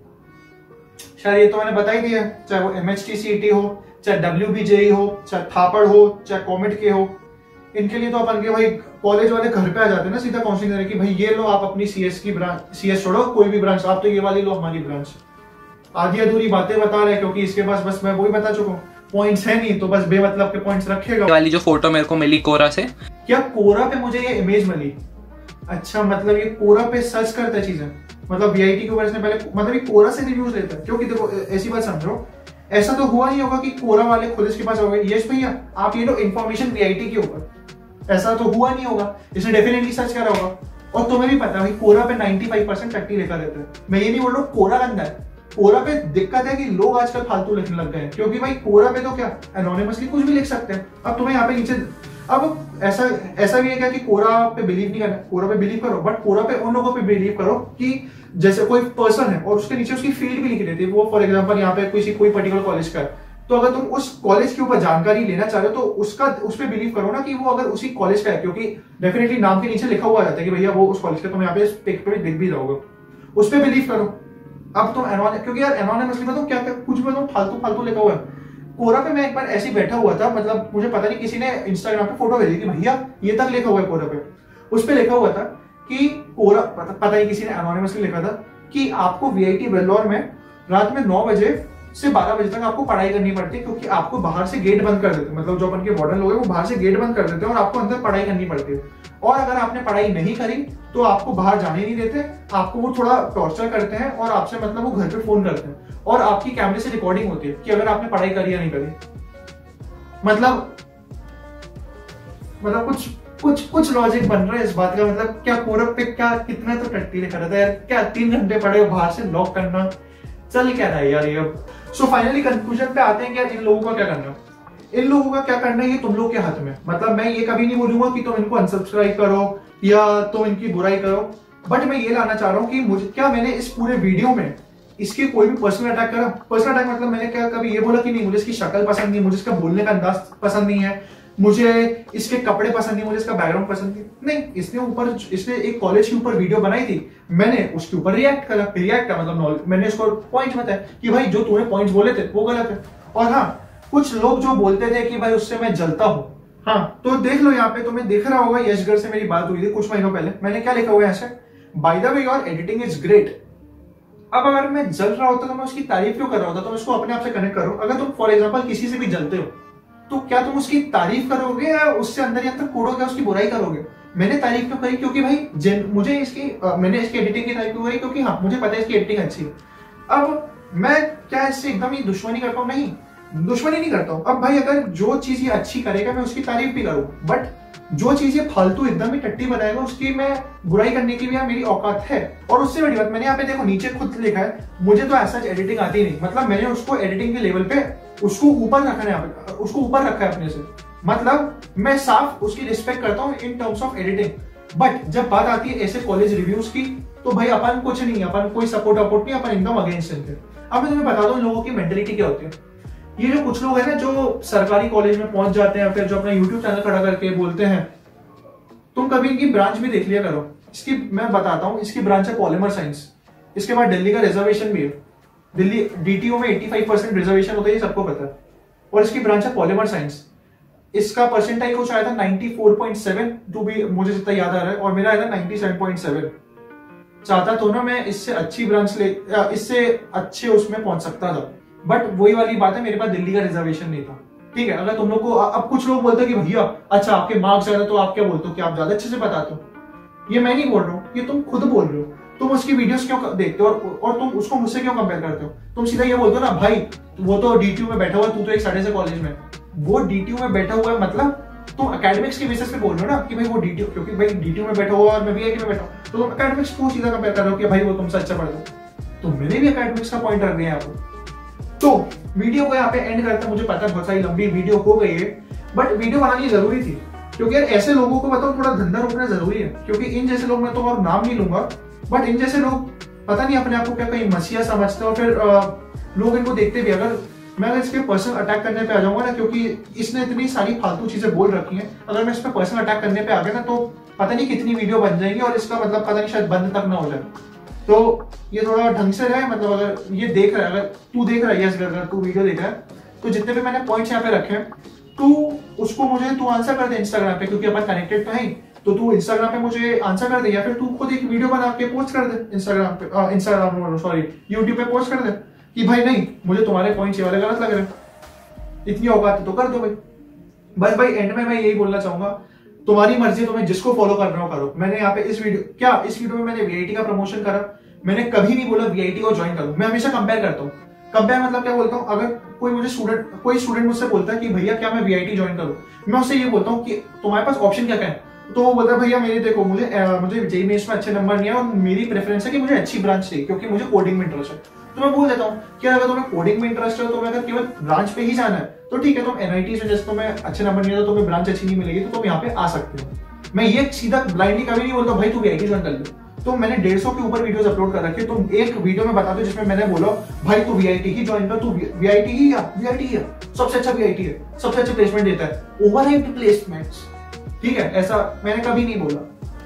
शायद ये तो मैंने बता ही दिया। चाहे वो MHTCET हो, चाहे WBJE हो, चाहे थापड़ हो, चाहे कॉमेट के हो, इनके लिए तो अपन के भाई कॉलेज वाले घर पे आ जाते हैं ना सीधा काउंसलिंग करने की, भाई ये लो आप अपनी CS की ब्रांच, CS छोड़ो कोई भी ब्रांच, आप तो ये वाली लो हमारी ब्रांच। आधी अधूरी बातें बता रहे क्योंकि इसके पास बस मैं वही बता चुका हूँ, पॉइंट्स है नहीं तो बस बेमतलब के पॉइंट्स रखेगा।
वाली जो फोटो मेरे को मिली कोरा से,
क्या कोरा पे मुझे ये इमेज मिली? अच्छा, मतलब ये कोरा पे सर्च करता है चीजें, मतलब VIT के ऊपर इसने पहले मतलब ये कोरा से रिव्यूज लेता है। क्योंकि देखो ऐसी बात समझो, ऐसा तो हुआ नहीं होगा कि कोरा वाले खुद इसके पास होंगे यश भैया आप ये लो इन्फॉर्मेशन VIT के ऊपर, ऐसा तो हुआ नहीं होगा। इसने डेफिनेटली सर्च करा होगा। और तुम्हें भी पता है भाई कोरा पे 95% टट्टी लेकर रहते हैं। मैं ये नहीं बोल रहा हूँ कोरा गंदा है, कोरा पे दिक्कत है कि लोग आजकल फालतू लिखने लग गए हैं, क्योंकि भाई कोरा पे तो क्या एनोनिमसली कुछ भी लिख सकते हैं। अब तुम्हें यहाँ पे नीचे अब ऐसा भी है क्या कि कोरा पे बिलीव नहीं करना, कोरा पे बिलीव करो, बट कोरा पे उन लोगों पे बिलीव करो कि जैसे कोई पर्सन है और उसके नीचे उसकी फील्ड भी लिखी रहती है। वो फॉर एग्जांपल यहाँ पे कोई पर्टिकुलर कॉलेज का है, तो अगर तुम उस कॉलेज के ऊपर जानकारी लेना चाह रहे हो तो उस पे बिलीव करो ना कि वो अगर उसी कॉलेज का है, क्योंकि डेफिनेटली नाम के नीचे लिखा हुआ रहता है कि भैया वो उस कॉलेज का, तुम यहाँ पे पिक पे दिख भी जाओगे, उस पे बिलीव करो। अब तुम क्योंकि यार एनोनिमसली में तो क्या कुछ भी तुम फालतू लिखा हुआ है। कोरा पे मैं एक बार ऐसे ही बैठा हुआ था, मतलब मुझे पता नहीं किसी ने इंस्टाग्राम पे फोटो भेजी थी, भैया ये तक लिखा हुआ है कोरा पे, उस पे लिखा हुआ था कि कोरा पता नहीं किसी ने एनोनिमसली लिखा था कि आपको VIT वेल्लोर में रात में 9 बजे से 12 बजे तक आपको पढ़ाई करनी पड़ती है, क्योंकि आपको बाहर से गेट बंद कर देते हैं, मतलब जो अपन के वार्डन लोग हैं वो बाहर से गेट बंद कर देते हैं और आपको अंदर पढ़ाई करनी पड़ती है। और अगर आपने पढ़ाई नहीं करी तो आपको बाहर जाने नहीं देते, आपको वो थोड़ा टॉर्चर करते हैं और आपसे मतलब वो घर पे फोन करते हैं और आपकी कैमरे से रिकॉर्डिंग होती है कि अगर आपने पढ़ाई करी या नहीं करी। मतलब कुछ लॉजिक बन रहा है इस बात का। मतलब क्या कोरब पे क्या कितना तो टट्टी लिखा रहता है यार, क्या 3 घंटे पढ़े बाहर से लॉक करना, चल क्या रहा है यार ये। अब सो फाइनली कंक्लूजन पे आते हैं कि यार इन लोगों का क्या करना है। इन लोगों का क्या करना है ये तुम लोग के हाथ में। मतलब मैं ये कभी नहीं बोलूंगा कि तुम इनको अनसब्सक्राइब करो या तुम इनकी बुराई करो, बट मैं ये लाना चाह रहा हूँ कि मुझे क्या मैंने इस पूरे वीडियो में इसके कोई भी पर्सनल अटैक करा? पर्सनल अटैक मतलब मैंने क्या कभी ये बोला कि नहीं मुझे इसकी शक्ल पसंद नहीं, मुझे इसका बोलने का अंदाज पसंद नहीं है, मुझे इसके कपड़े पसंद नहीं, मुझे इसका बैकग्राउंड पसंद नहीं। इसने एक कॉलेज के ऊपर वीडियो बनाई थी, मैंने उसके ऊपर रिएक्ट का मतलब मैंने इसको पॉइंट बताया कि भाई जो तूने पॉइंट्स बोले थे वो गलत है। और हाँ, कुछ लोग जो बोलते थे कि भाई उससे मैं जलता हूँ, हाँ तो देख लो यहाँ पे तुम्हें दिख रहा होगा यशगर से मेरी बात हुई थी कुछ महीनों पहले। मैंने क्या लिखा हुआ है ऐसे, by the way your editing is great. अब अगर मैं जल रहा होता तो मैं उसकी तारीफ क्यों कर रहा होता? तुम इसको अपने आप से कनेक्ट करो। अगर तुम फॉर एग्जाम्पल किसी से भी जलते हो तो क्या तुम उसकी तारीफ करोगे या उससे अंदर ही अंदर कूड़ोगे, उसकी बुराई करोगे? मैंने तारीफ क्यों करी? क्योंकि भाई मैंने इसकी एडिटिंग की तारीफ क्यों करी? क्योंकि हाँ मुझे पता है इसकी एडिटिंग अच्छी है। अब मैं क्या इससे एकदम ही दुश्मनी करता हूँ? नहीं, दुश्मनी नहीं करता हूँ। अब भाई अगर जो चीज ये अच्छी करेगा मैं उसकी तारीफ भी करूँ, बट जो चीज ये फालतू एकदम ही टट्टी बनाएगा उसकी मैं बुराई करने की भी मेरी औकात है। और उससे बड़ी बात मैंने यहाँ पे देखो नीचे खुद लिखा है, मुझे तो ऐसा एडिटिंग आती नहीं। मतलब मैंने उसको एडिटिंग के लेवल पे उसको ऊपर रखा है, यहाँ पे उसको ऊपर रखा है अपने से। मतलब मैं साफ उसकी रिस्पेक्ट करता हूँ in terms of editing. But जब बात आती है ऐसे कॉलेज रिव्यूज की तो भाई अपन कुछ नहीं, अपन कोई सपोर्ट नहीं, अपन एकदम अगेंस्ट इनके। अब मैं तुम्हें बता दूं लोगों की मेंटेलिटी क्या होती है। ये जो कुछ लोग है ना जो सरकारी कॉलेज में पहुंच जाते हैं, फिर जो अपना यूट्यूब चैनल खड़ा करके बोलते हैं, तुम कभी इनकी ब्रांच भी देख लिया करो। इसकी मैं बताता हूँ, इसकी ब्रांच है पॉलीमर साइंस। इसके बाद दिल्ली का रिजर्वेशन भी है, दिल्ली डीटीयू में 85% रिजर्वेशन होता है, ये सबको पता है। और इसकी ब्रांच है पॉलीमर साइंस। इसका परसेंटाइल कुछ आया था 94.7 टू बी, मुझे जितना याद आ रहा है, और मेरा आया था 97.7। चाहता तो ना मैं इससे अच्छी ब्रांच ले, इससे अच्छे उसमें पहुंच सकता था, बट वही वाली बात है, मेरे पास दिल्ली का रिजर्वेशन नहीं था। ठीक है, अगर तुम लोग को अब कुछ लोग बोलते हैं कि भैया अच्छा आपके मार्क्स ज्यादा, तो आप क्या बोलते हो कि आप ज्यादा अच्छे से बताते हो। ये मैं नहीं बोल रहा हूँ, ये तुम खुद बोल रहे हो। तुम उसकी वीडियोस क्यों देखते हो और तुम उसको मुझसे क्यों कंपेयर करते हो। तुम सीधा ये बोलते हो ना भाई वो तो डीटीयू में बैठा हुआ है, तू तो एक साढ़े से कॉलेज में। वो डीटीयू में बैठा हुआ है मतलब तुम एकेडमिक्स के बेसिस पे बोल रहे हो ना कि भाई वो डीटीयू, क्योंकि भाई डीटीयू में बैठा हुआ और मैं वीआईटी में बैठा हूँ, तो तुम एकेडमिक्स को सीधा कंपेयर कर रहे हो कि भाई वो तुमसे अच्छा पढ़ रहा है। तो मैंने भी एकेडमिक्स का पॉइंट रख दिया आपको। तो वीडियो को यहाँ पे एंड करता, मुझे पता है बहुत सारी लंबी वीडियो हो गई है, बट वीडियो बनानी जरूरी थी, क्योंकि यार ऐसे लोगों को बताओ थोड़ा धंधा रोकना जरूरी है। क्योंकि इन जैसे लोग, मैं तो और नाम नहीं लूंगा, बट इन जैसे लोग पता नहीं अपने आप को क्या कहीं मसीहा समझते हो, फिर लोग इनको देखते भी। अगर मैं इसके पर्सनल अटैक करने पे आ जाऊंगा ना, क्योंकि इसने इतनी सारी फालतू चीजें बोल रखी हैं, अगर मैं इस पे पर्सनल अटैक करने पे आ गया ना तो पता नहीं कितनी वीडियो बन जाएंगी, और इसका मतलब पता नहीं शायद बंद तक ना हो जाए। तो ये थोड़ा ढंग से रहे, मतलब अगर ये देख रहा है, अगर तू देख रहा है, यस अगर तू वीडियो देख रहा है, तो जितने भी मैंने पॉइंट्स यहाँ पे रखे हैं, तू उसको मुझे तू आंसर कर दे इंस्टाग्राम पे, क्योंकि अपन कनेक्टेड तो है, तो तू इंस्टाग्राम पे मुझे आंसर कर दे, या फिर तू खुद एक वीडियो बना के पोस्ट कर दे इंस्टाग्राम पे, इंस्टाग्राम सॉरी यूट्यूब पे पोस्ट कर दे कि भाई नहीं मुझे तुम्हारे पॉइंट्स ये वाले गलत लग रहे हैं, इतनी औकात है तो कर दो भाई। बस भाई एंड में मैं यही बोलना चाहूंगा, तुम्हारी मर्जी, तुम्हें जिसको फॉलो कर रहे हो करो। मैंने यहाँ पे इस वीडियो में मैंने वीआईटी का प्रमोशन करा, मैंने कभी नहीं बोला वीआईटी को ज्वाइन करो। मैं हमेशा कंपेयर करता हूँ। कंपेयर मतलब क्या बोलता हूँ, अगर कोई स्टूडेंट मुझसे बोलता है कि भैया क्या मैं वीआईटी ज्वाइन करूँ, मैं उससे ये बोलता हूँ कि तुम्हारे पास ऑप्शन क्या है। तो वो बोलता है भैया मेरे देखो मुझे जेईई मेंस में अच्छे नंबर नहीं है, और मेरी प्रेफरेंस है कि मुझे अच्छी ब्रांच चाहिए, क्योंकि मुझे कोडिंग में इंटरेस्ट है। तो मैं बोल देता हूँ कि अगर तुम्हें कोडिंग में इंटरेस्ट है, तुम्हें अगर केवल ब्रांच पे ही जाना है तो ठीक है, तुम एनआईटी से जैसे तुम्हें अच्छे नंबर नहीं है, तो तुम्हें ब्रांच अच्छी नहीं मिलेगी, तो तुम यहाँ पे आ सकते हो। मैं ये सीधा ब्लाइंडली कभी नहीं बोलता भाई तू वीआईटी ज्वाइन कर लो। तो मैंने 150 के ऊपर वीडियोस अपलोड कर रखे, तुम एक वीडियो में बता दो जिसमें मैंने बोला भाई तू वीआईटी ही ज्वाइन कर, तू वीआईटी ही है, सबसे अच्छा वीआईटी है, सबसे अच्छा प्लेसमेंट देता है, ओवरहाइप्ड प्लेसमेंट्स। ठीक है, ऐसा मैंने कभी नहीं बोला।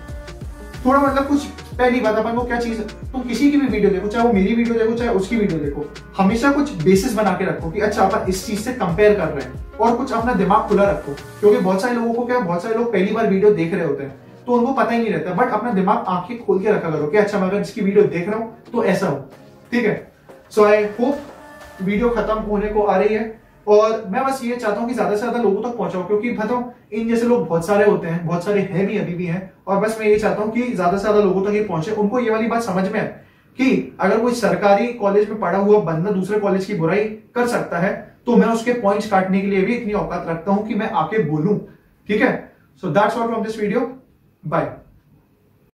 थोड़ा मतलब कुछ पहली बात अपन को क्या चीज, तुम किसी की भी वीडियो देखो, चाहे वो मेरी वीडियो देखो चाहे उसकी वीडियो देखो, हमेशा कुछ बेसिस बना के रखो कि अच्छा अपन इस चीज से कंपेयर कर रहे हैं, और कुछ अपना दिमाग खुला रखो। क्योंकि बहुत सारे लोगों को क्या, बहुत सारे लोग पहली बार वीडियो देख रहे होते हैं तो उनको पता ही नहीं रहता, बट अपना दिमाग आंखें खोल के रखा करो कि अच्छा मैं अगर इसकी वीडियो देख रहा हूं तो ऐसा हो। ठीक है, सो आई होप वीडियो खत्म होने को आ रही है, और मैं बस ये चाहता हूँ कि ज्यादा से ज्यादा लोगों तक पहुंचाओ, क्योंकि बताओ इन जैसे लोग बहुत सारे होते हैं, बहुत सारे हैं भी, अभी भी हैं, और बस मैं ये चाहता हूँ कि ज्यादा से ज्यादा लोगों तक ये पहुंचे, उनको ये वाली बात समझ में आए कि अगर कोई सरकारी कॉलेज में पढ़ा हुआ बंदा दूसरे कॉलेज की बुराई कर सकता है, तो मैं उसके पॉइंट्स काटने के लिए भी इतनी औकात रखता हूं कि मैं आके बोलूं। ठीक है, so that's all from this video, bye.